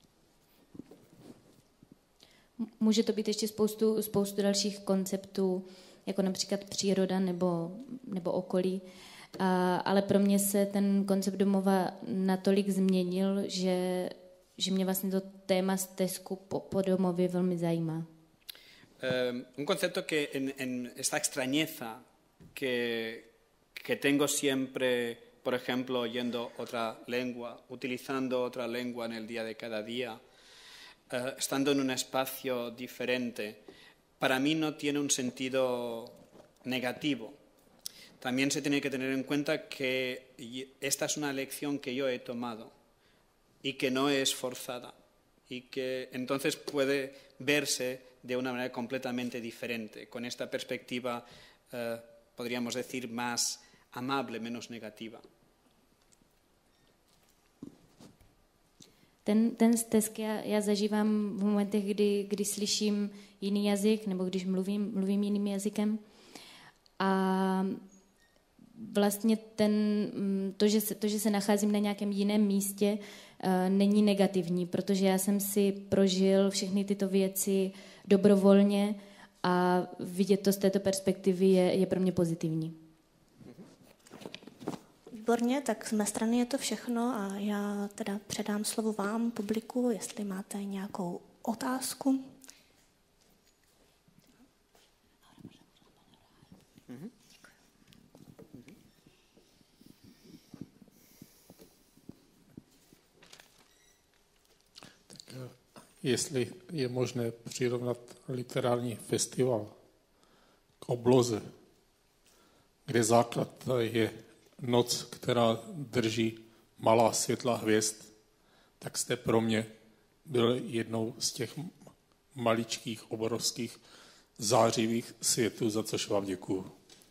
Může to být ještě spoustu, spoustu dalších konceptů, jako například příroda nebo, nebo okolí. A, ale pro mě se ten koncept domova natolik změnil, že, že mě vlastně to téma stezku po, po domově velmi zajímá. Um, un concepto que en, en esta extrañeza que, que tengo siempre, por ejemplo, oyendo otra lengua, utilizando otra lengua en el día de cada día, uh, estando en un espacio diferente, para mí no tiene un sentido negativo. También se tiene que tener en cuenta que esta es una elección que yo he tomado y que no es forzada y que entonces puede verse de una manera completamente diferente, con esta perspectiva, eh, podríamos decir, más amable, menos negativa. Ten, ten stesk já, já zažívám v momentech, kdy, kdy slyším jiný jazyk nebo když mluvím, mluvím jiným jazykem. A vlastně ten, to, že se, to, že se nacházím na nějakém jiném místě, není negativní, protože já jsem si prožil všechny tyto věci dobrovolně a vidět to z této perspektivy je, je pro mě pozitivní. Výborně, tak z mé strany je to všechno a já teda předám slovo vám, publiku, jestli máte nějakou otázku. Jestli je možné přirovnat literární festival k obloze, kde základ je noc, která drží malá světla hvězd, tak jste pro mě byl jednou z těch maličkých, obrovských, zářivých světů, za což vám děkuju.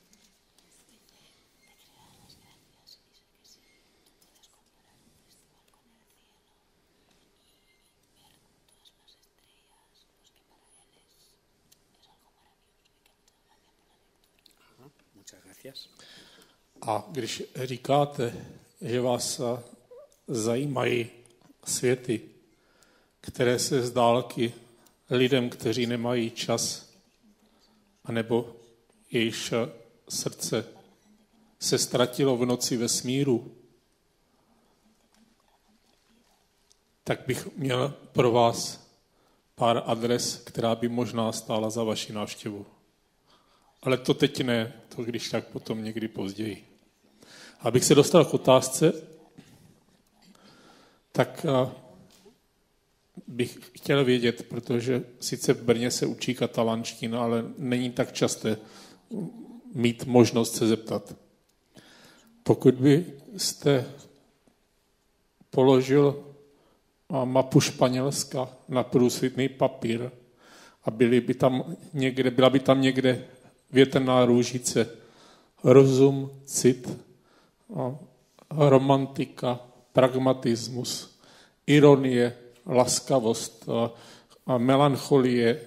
A když říkáte, že vás zajímají světy, které se z dálky lidem, kteří nemají čas, anebo jejíž srdce se ztratilo v noci vesmíru, tak bych měl pro vás pár adres, která by možná stála za vaši návštěvu. Ale to teď ne, to když tak potom někdy později. Abych se dostal k otázce, tak bych chtěl vědět, protože sice v Brně se učí katalánština, ale není tak časté mít možnost se zeptat. Pokud byste položil mapu Španělska na průsvitný papír a byly by tam někde, byla by tam někde větrná růžice, rozum, cit, romantika, pragmatismus, ironie, laskavost, melancholie,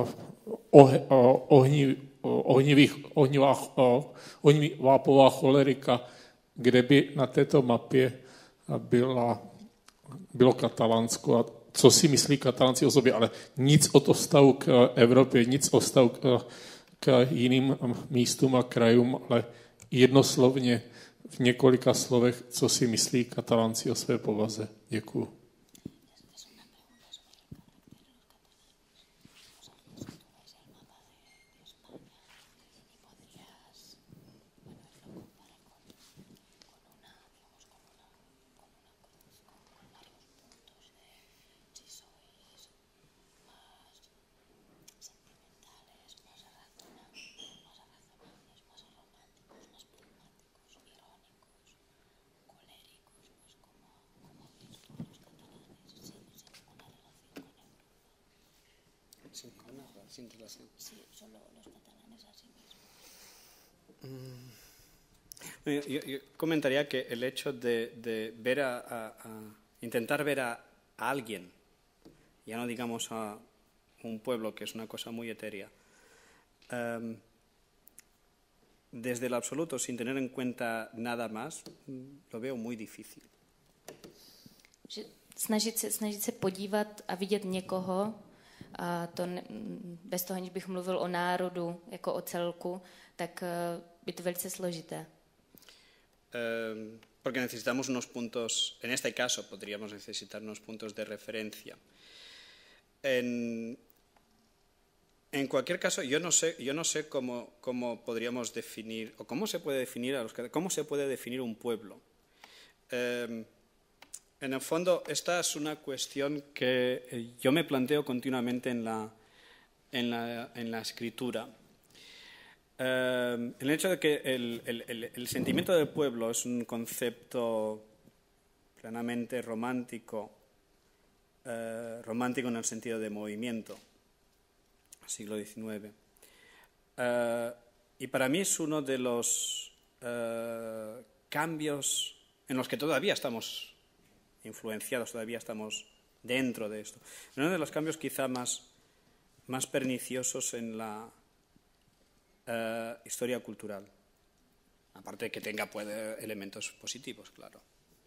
ohnivá cholerika, kde by na této mapě byla, bylo Katalánsko a co si myslí Katalánci o sobě, ale nic o to vztahu k Evropě, nic o vztahu k, k jiným místům a krajům, ale jednoslovně v několika slovech, co si myslí Katalánci o své povaze. Děkuju. sin relación. Sí, solo los catalanes así mismo. Mm. Yo, yo, yo comentaría que el hecho de, de ver a, a, a intentar ver a, a alguien, ya no digamos a un pueblo, que es una cosa muy etérea, um, desde el absoluto, sin tener en cuenta nada más, lo veo muy difícil. Snažit se, snažit se podívat a vidět někoho, a to ne, bez toho, aniž bych mluvil o národu jako o celku, tak je to velice složité. Um, porque necesitamos unos puntos, en este caso podríamos necesitar unos puntos de referencia. En, en cualquier caso, yo no sé, yo no sé cómo, cómo podríamos definir, o cómo se puede definir a los, cómo se puede definir un pueblo. Um, en el fondo, esta es una cuestión que yo me planteo continuamente en la, en la, en la escritura. Uh, el hecho de que el, el, el, el sentimiento del pueblo es un concepto plenamente romántico, uh, romántico en el sentido de movimiento, siglo diecinueve. Uh, y para mí es uno de los uh, cambios en los que todavía estamos influenciados, todavía estamos dentro de esto. Uno de los cambios quizá más, más perniciosos en la Uh, historia cultural. Aparte de que tenga puede, elementos positivos, claro.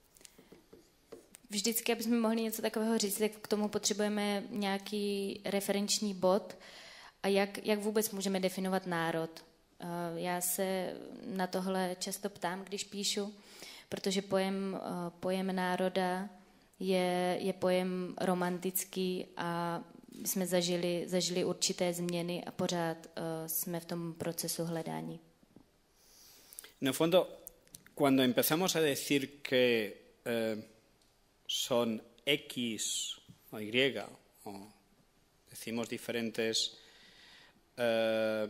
Vždycky, abychom mohli něco takového říct, tak k tomu potřebujeme nějaký referenční bod a jak, jak vůbec můžeme definovat národ. Uh, já se na tohle často ptám, když píšu, protože pojem, uh, pojem národa je, je pojem romantický a jsme zažili, zažili určité změny a pořád uh, jsme v tom procesu hledání. En el fondo, cuando empezamos a decir que eh, son X o Y, o decimos diferentes eh,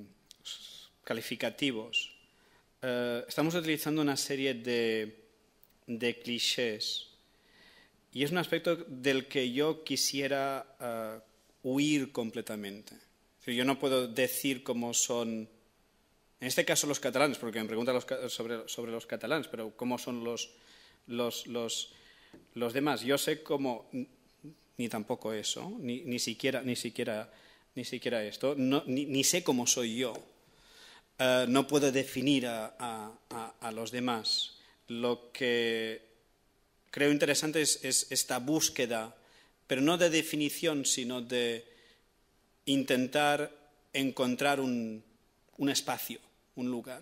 calificativos, eh, estamos utilizando una serie de, de clichés. Y es un aspecto del que yo quisiera uh, huir completamente. Yo no puedo decir cómo son, en este caso los catalanes, porque me preguntan los, sobre, sobre los catalanes, pero cómo son los, los, los, los demás. Yo sé cómo, ni tampoco eso, ni, ni, siquiera, ni, siquiera, ni siquiera esto, no, ni, ni sé cómo soy yo. Uh, no puedo definir a, a, a, a los demás. Lo que creo interesante es, es esta búsqueda, pero no de definición, sino de intentar encontrar un, un espacio, un lugar.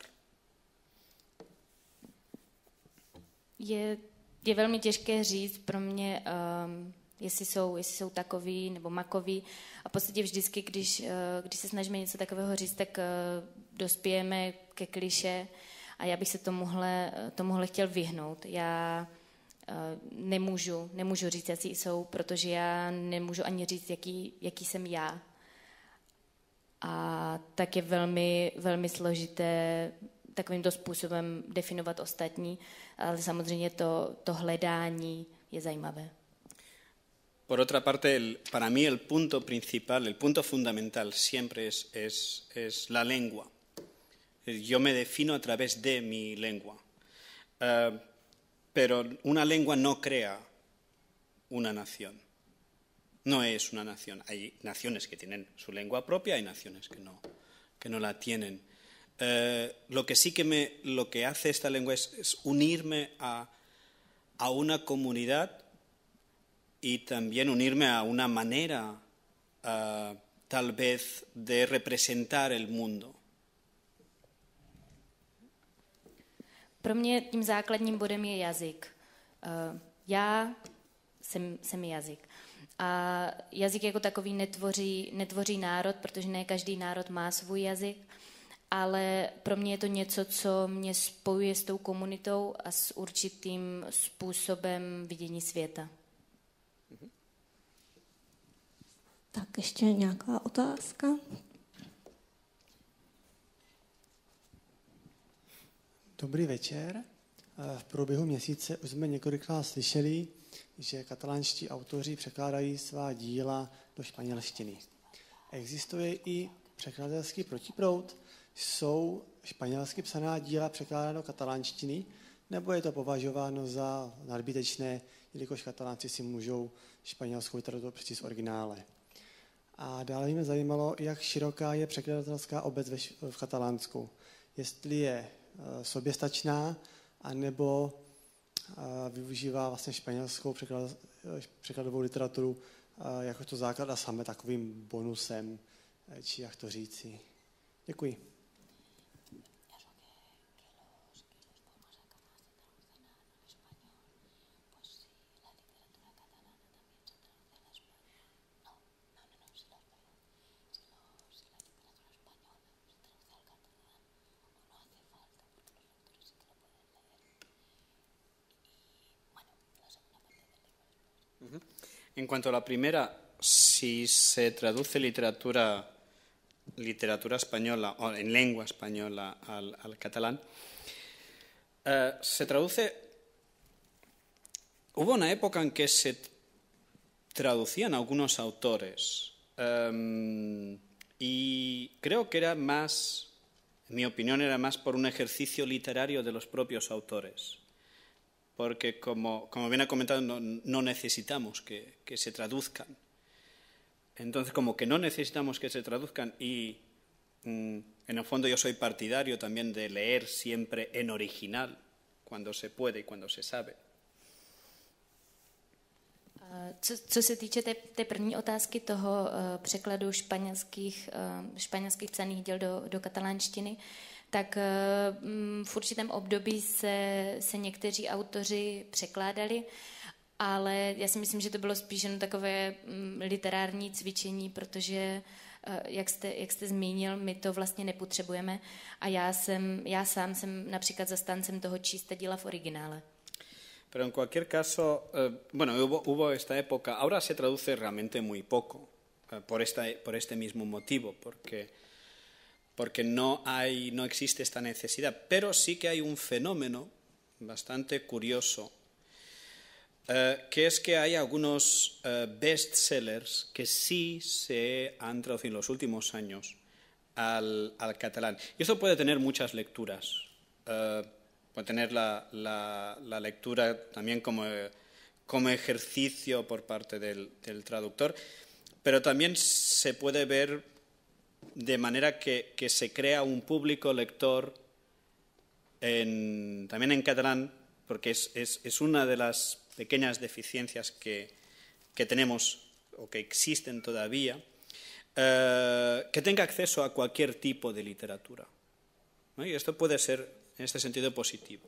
Je, je velmi těžké říct pro mě, um, jestli, jsou, jestli jsou takový nebo makový. A v podstatě vždycky, když, uh, když se snažíme něco takového říct, tak uh, dospějeme ke kliše a já bych se tomuhle, tomuhle chtěl vyhnout. Já Nemůžu, nemůžu říct, jaký jsou, protože já nemůžu ani říct, jaký, jaký jsem já. A tak je velmi, velmi složité takovýmto způsobem definovat ostatní, ale samozřejmě to, to hledání je zajímavé. Por otra parte, el, para mí el punto principal, el punto fundamental siempre es, es, es la lengua. Yo me defino a través de mi lengua. Uh, Pero una lengua no crea una nación. No es una nación. Hay naciones que tienen su lengua propia, hay naciones que no, que no la tienen. Eh, lo que sí que me, lo que hace esta lengua es, es unirme a, a una comunidad y también unirme a una manera, uh, tal vez, de representar el mundo. Pro mě tím základním bodem je jazyk. Já jsem, jsem jazyk. A jazyk jako takový netvoří, netvoří národ, protože ne každý národ má svůj jazyk, ale pro mě je to něco, co mě spojuje s tou komunitou a s určitým způsobem vidění světa. Tak ještě nějaká otázka? Dobrý večer. V průběhu měsíce už jsme několikrát slyšeli, že katalánští autoři překládají svá díla do španělštiny. Existuje i překladatelský protiproud? Jsou španělsky psaná díla překládána do katalánštiny, nebo je to považováno za nadbytečné, jelikož Katalánci si můžou španělskou literaturu přečíst v originále? A dále mě zajímalo, jak široká je překladatelská obec ve, v Katalánsku. Jestli je e, soběstačná, anebo e, využívá vlastně španělskou překlad, překladovou literaturu e, jakožto základ a samé takovým bonusem, e, či jak to říci. Děkuji. En cuanto a la primera, si se traduce literatura, literatura española o en lengua española al, al catalán, eh, se traduce. Hubo una época en que se traducían algunos autores eh, y creo que era más, en mi opinión, era más por un ejercicio literario de los propios autores. Porque, como, como bien ha comentado, no, no necesitamos que, que se traduzcan. Entonces, como que no necesitamos que se traduzcan y, mm, en el fondo, yo soy partidario también de leer siempre en original, cuando se puede y cuando se sabe. Co, co se týče té, té první otázky toho uh, překladu španělských, uh, španělských psaných děl do, do katalánštiny, tak uh, v určitém období se, se někteří autoři překládali, ale já si myslím, že to bylo spíš jen takové um, literární cvičení, protože, uh, jak jste, jak jste zmínil, my to vlastně nepotřebujeme a já, jsem, já sám jsem například zastáncem toho číst díla v originále. Pero en cualquier caso, eh, bueno, hubo, hubo esta época, ahora se traduce realmente muy poco, eh, por, esta, por este mismo motivo, porque, porque no, hay, no existe esta necesidad, pero sí que hay un fenómeno bastante curioso, eh, que es que hay algunos eh, bestsellers que sí se han traducido en los últimos años al, al catalán. Y esto puede tener muchas lecturas. Eh, Puede tener la, la, la lectura también como, como ejercicio por parte del, del traductor, pero también se puede ver de manera que, que se crea un público lector en, también en catalán, porque es, es, es una de las pequeñas deficiencias que, que tenemos o que existen todavía, eh, que tenga acceso a cualquier tipo de literatura, ¿no? Y esto puede ser en este sentido positivo.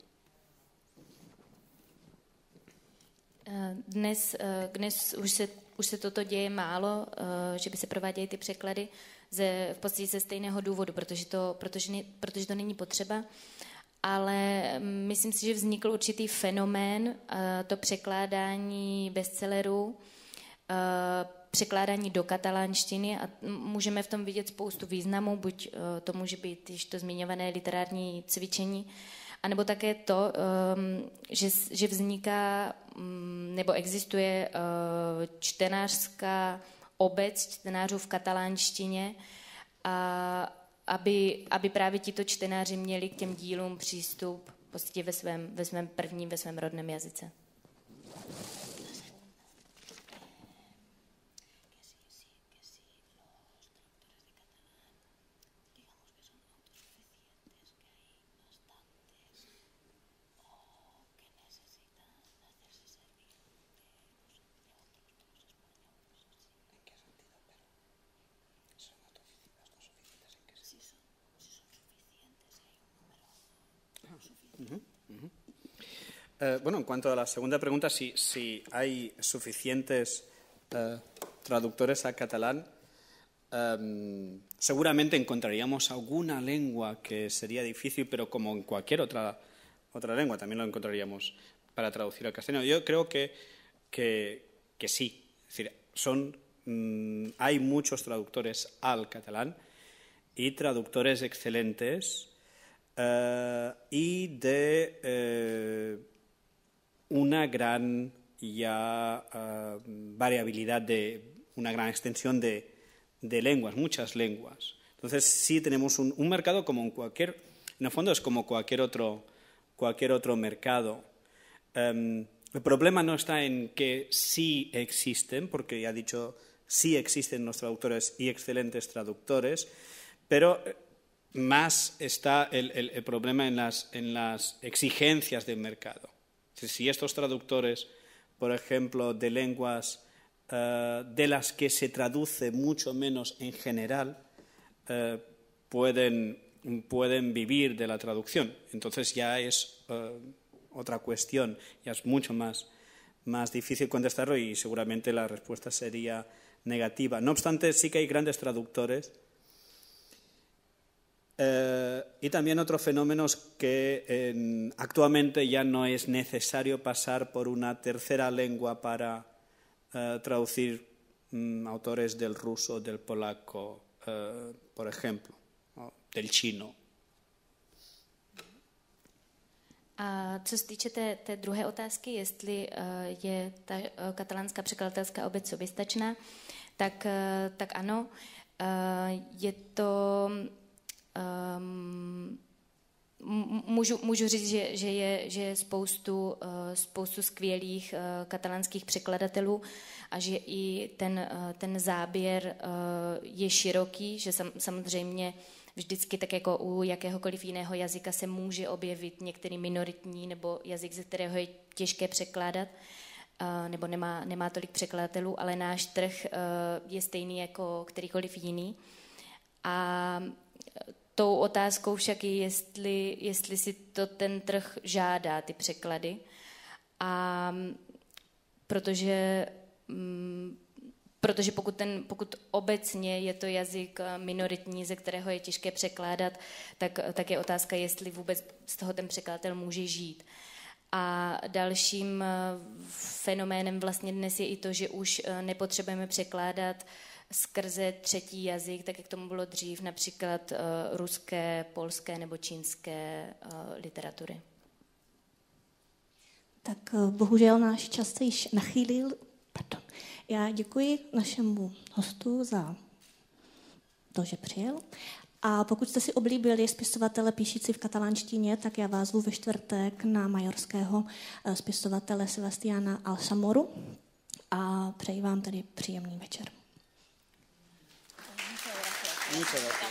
Dnes, dnes už, se, už se toto děje málo, že by se prováděly ty překlady ze, v podstatě ze stejného důvodu, protože to, protože, protože to není potřeba, ale myslím si, že vznikl určitý fenomén, to překládání bestsellerů, překládání do katalánštiny a můžeme v tom vidět spoustu významů, buď to může být již to zmiňované literární cvičení, anebo také to, že, že vzniká nebo existuje čtenářská obec čtenářů v katalánštině, a aby, aby právě tito čtenáři měli k těm dílům přístup prostě ve svém, ve svém prvním, ve svém rodném jazyce. Uh-huh, uh-huh. Eh, bueno, en cuanto a la segunda pregunta, si, si hay suficientes eh, traductores al catalán, eh, seguramente encontraríamos alguna lengua que sería difícil, pero como en cualquier otra, otra lengua también lo encontraríamos para traducir al castellano. Yo creo que, que, que sí, es decir, son, mm, hay muchos traductores al catalán y traductores excelentes. Uh, y de uh, una gran ya uh, variabilidad, de una gran extensión de, de lenguas, muchas lenguas. Entonces sí tenemos un, un mercado como en cualquier, en el fondo es como cualquier otro, cualquier otro mercado. Um, el problema no está en que sí existen, porque ya he dicho, sí existen los traductores y excelentes traductores, pero más está el, el, el problema en las, en las exigencias del mercado. Si estos traductores, por ejemplo, de lenguas uh, de las que se traduce mucho menos en general, uh, pueden, pueden vivir de la traducción. Entonces ya es uh, otra cuestión, ya es mucho más, más difícil contestarlo y seguramente la respuesta sería negativa. No obstante, sí que hay grandes traductores. Eh, y también otros fenómenos que eh, actualmente ya no es necesario pasar por una tercera lengua para eh, traducir mm, autores del ruso, del polaco, eh, por ejemplo, ¿no? Del chino. A co se týče té, té druhé otázky, jestli uh, je ta uh, katalánská překladatelská obec soběstačná, tak, uh, tak ano, uh, je to... Um, můžu, můžu říct, že, že, je, že je spoustu, uh, spoustu skvělých uh, katalánských překladatelů a že i ten, uh, ten záběr uh, je široký, že sam, samozřejmě vždycky tak jako u jakéhokoliv jiného jazyka se může objevit některý minoritní nebo jazyk, ze kterého je těžké překládat, uh, nebo nemá, nemá tolik překladatelů, ale náš trh uh, je stejný jako kterýkoliv jiný. A tou otázkou však je, jestli, jestli si to ten trh žádá, ty překlady. A protože, protože pokud, ten, pokud obecně je to jazyk minoritní, ze kterého je těžké překládat, tak, tak je otázka, jestli vůbec z toho ten překladatel může žít. A dalším fenoménem vlastně dnes je i to, že už nepotřebujeme překládat skrze třetí jazyk, tak jak tomu bylo dřív, například uh, ruské, polské nebo čínské uh, literatury. Tak uh, bohužel náš čas se již nachýlil. Pardon. Já děkuji našemu hostu za to, že přijel. A pokud jste si oblíbili spisovatele píšící v katalánštině, tak já vás zvu ve čtvrtek na majorského uh, spisovatele Sebastiana Alsamoru a přeji vám tady příjemný večer. Muchas gracias.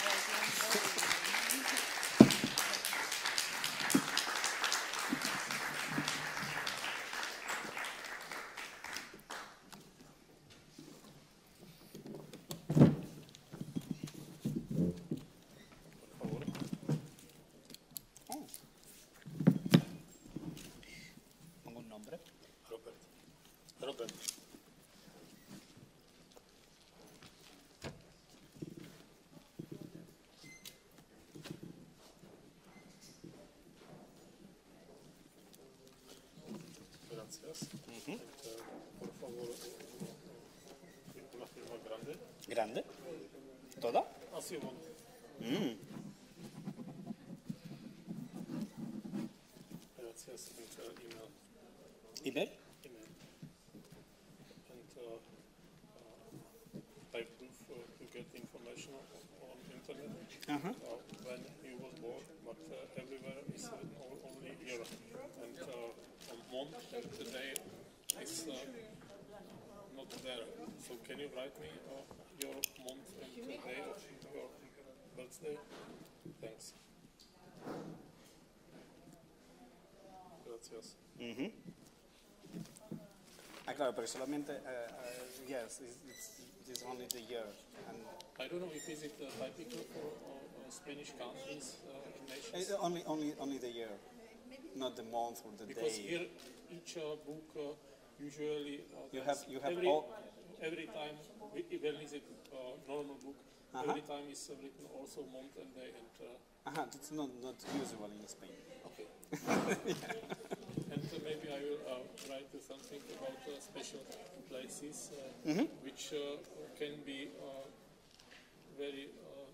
¿Algún nombre? Robert. Robert. Uh-huh. Por favor, una firma grande. ¿Grande? ¿Toda? Así bueno. Mm. Gracias. And uh, email. ¿Email? Email. And uh, uh, I proof uh, to get information on internet Uh-huh. uh, when he was born, but uh, everywhere is uh, only year and uh, a month and the day is uh, not there. So can you write me uh, your month and the day of your birthday? Thanks. Gracias. Uh-huh. Ah, claro, pero solamente, uh, uh, yes, it's, it's, it's only the year. And I don't know if is it uh, typical for uh, Spanish countries uh, and nations. uh, only, only, only the year, not the month or the Because day. here each uh, book uh, usually uh, You have- you have every, all- every time we- even is it uh, normal book Uh-huh. every time is uh, written also month and day and uh, Aha, that's not, not usual in Spain. okay. And uh, maybe I will uh, write uh, something about uh, special places uh, Mhm. which uh, can be uh, very uh,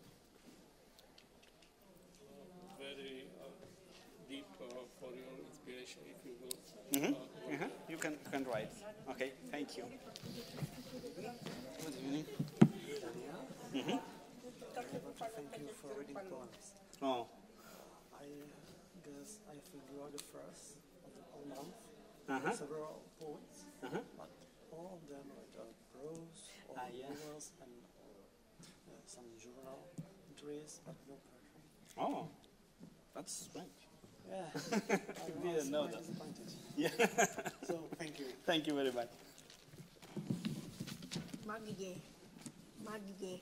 uh, very uh, deep uh, for your inspiration if you will. Mhm. uh, Uh-huh. You can, can write. Okay, thank you. Good evening. Mhm. Thank you for reading poems. Oh. I guess I think you are the first of the whole month. Uh-huh. Several poets, Uh-huh. but all of them like uh, prose or Ah, yeah. novels and uh, some journal entries, but no poetry. Oh. That's strange. Yeah, I Didn't was know quite that. disappointed. Yeah. So thank you. Thank you very much. Magye. Magye.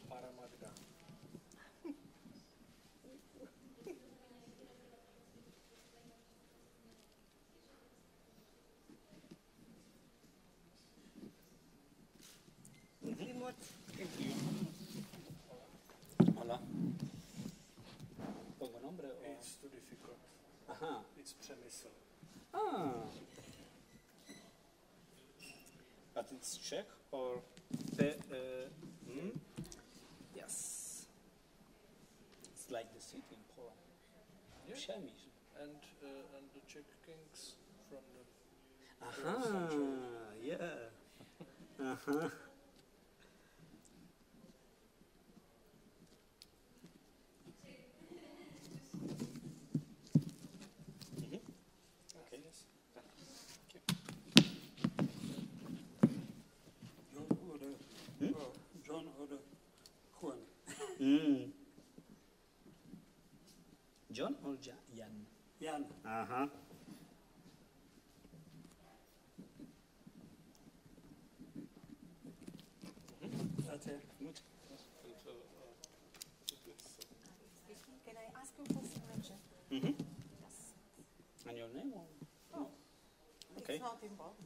Remote. Hola. ¿Pongo nombre o...? It's too difficult. Aha. It's Přemysl. Ah. But it's Czech or... Pe, uh, hmm? Yes. It's like the city in Poland. Yeah. Przemysl. And uh, and the Czech kings from the Aha. Yeah. Aha. Okay. John Ode, Hmm? oh, John Ode, Juan. Mm. John or Ja- Jan? Jan. Aha. That's it. Good. and, uh, uh, it's, uh, Can I ask you for signature? Mm-hmm. Yes. And your name? Or? No. Okay. It's not involved.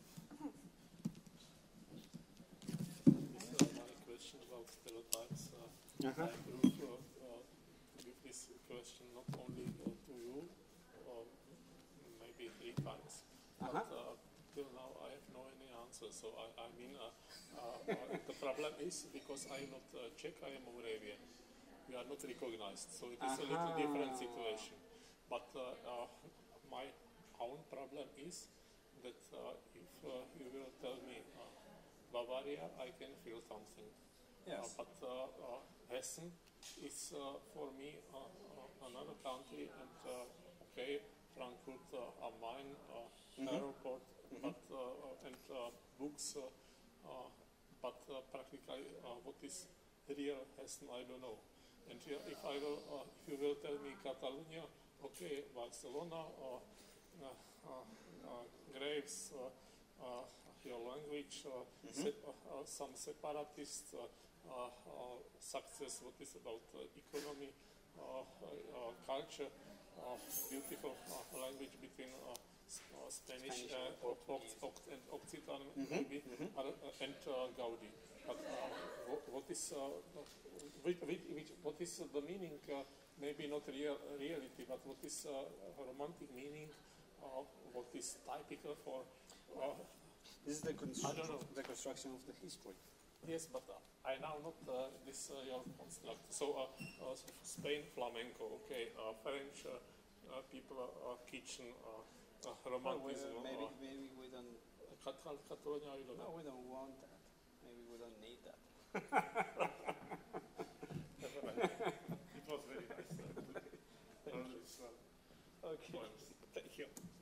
uh, my question about stereotypes. Uh, Uh-huh. I will uh, uh, give this question not only uh, to you, uh, maybe three times, but Uh-huh. uh, till now I have no any answer. So I, I mean, uh, uh, uh, the problem is because I am not uh, Czech, I am Moravian. We are not recognized, so it is a little Aha. different situation. But uh, uh, my own problem is that uh, if uh, you will tell me uh, Bavaria, I can feel something. Yes. Uh, but uh, uh, Hessen is uh, for me uh, uh, another country, and uh, okay, Frankfurt uh, am Main, uh, Mhm. airport, Mhm. but uh, uh, and uh, books, uh, uh, but uh, practically uh, what is real Hessen, I don't know. And uh, if I will, uh, if you will tell me Catalonia, okay, Barcelona, uh, uh, uh, uh, graves, uh, uh, your language, uh, Mhm. sep- uh, uh, some separatists, uh, uh, uh, success, what is about uh, economy, uh, uh, culture, uh, beautiful uh, language between uh, s- uh, Spanish, Spanish uh, and Oc- Portuguese. Oc- and Occitan Mhm, maybe, mhm. are, uh, and uh, Gaudi. But uh, what, what is uh, which, which, which, what is uh, the meaning? Uh, maybe not real reality, but what is uh, romantic meaning? Uh, what is typical for? Uh, This is the, I don't know. the construction of the history. Yes, but uh, I now not uh, this uh, your construct. So uh, uh, Spain flamenco, okay. Uh, French uh, uh, people uh, kitchen uh, uh, romanticism. Well, maybe, uh, maybe we don't... Catal- Catalonia, I don't No, know. we don't want that. Maybe we don't need that. It was very nice. Uh, Okay. Thank you.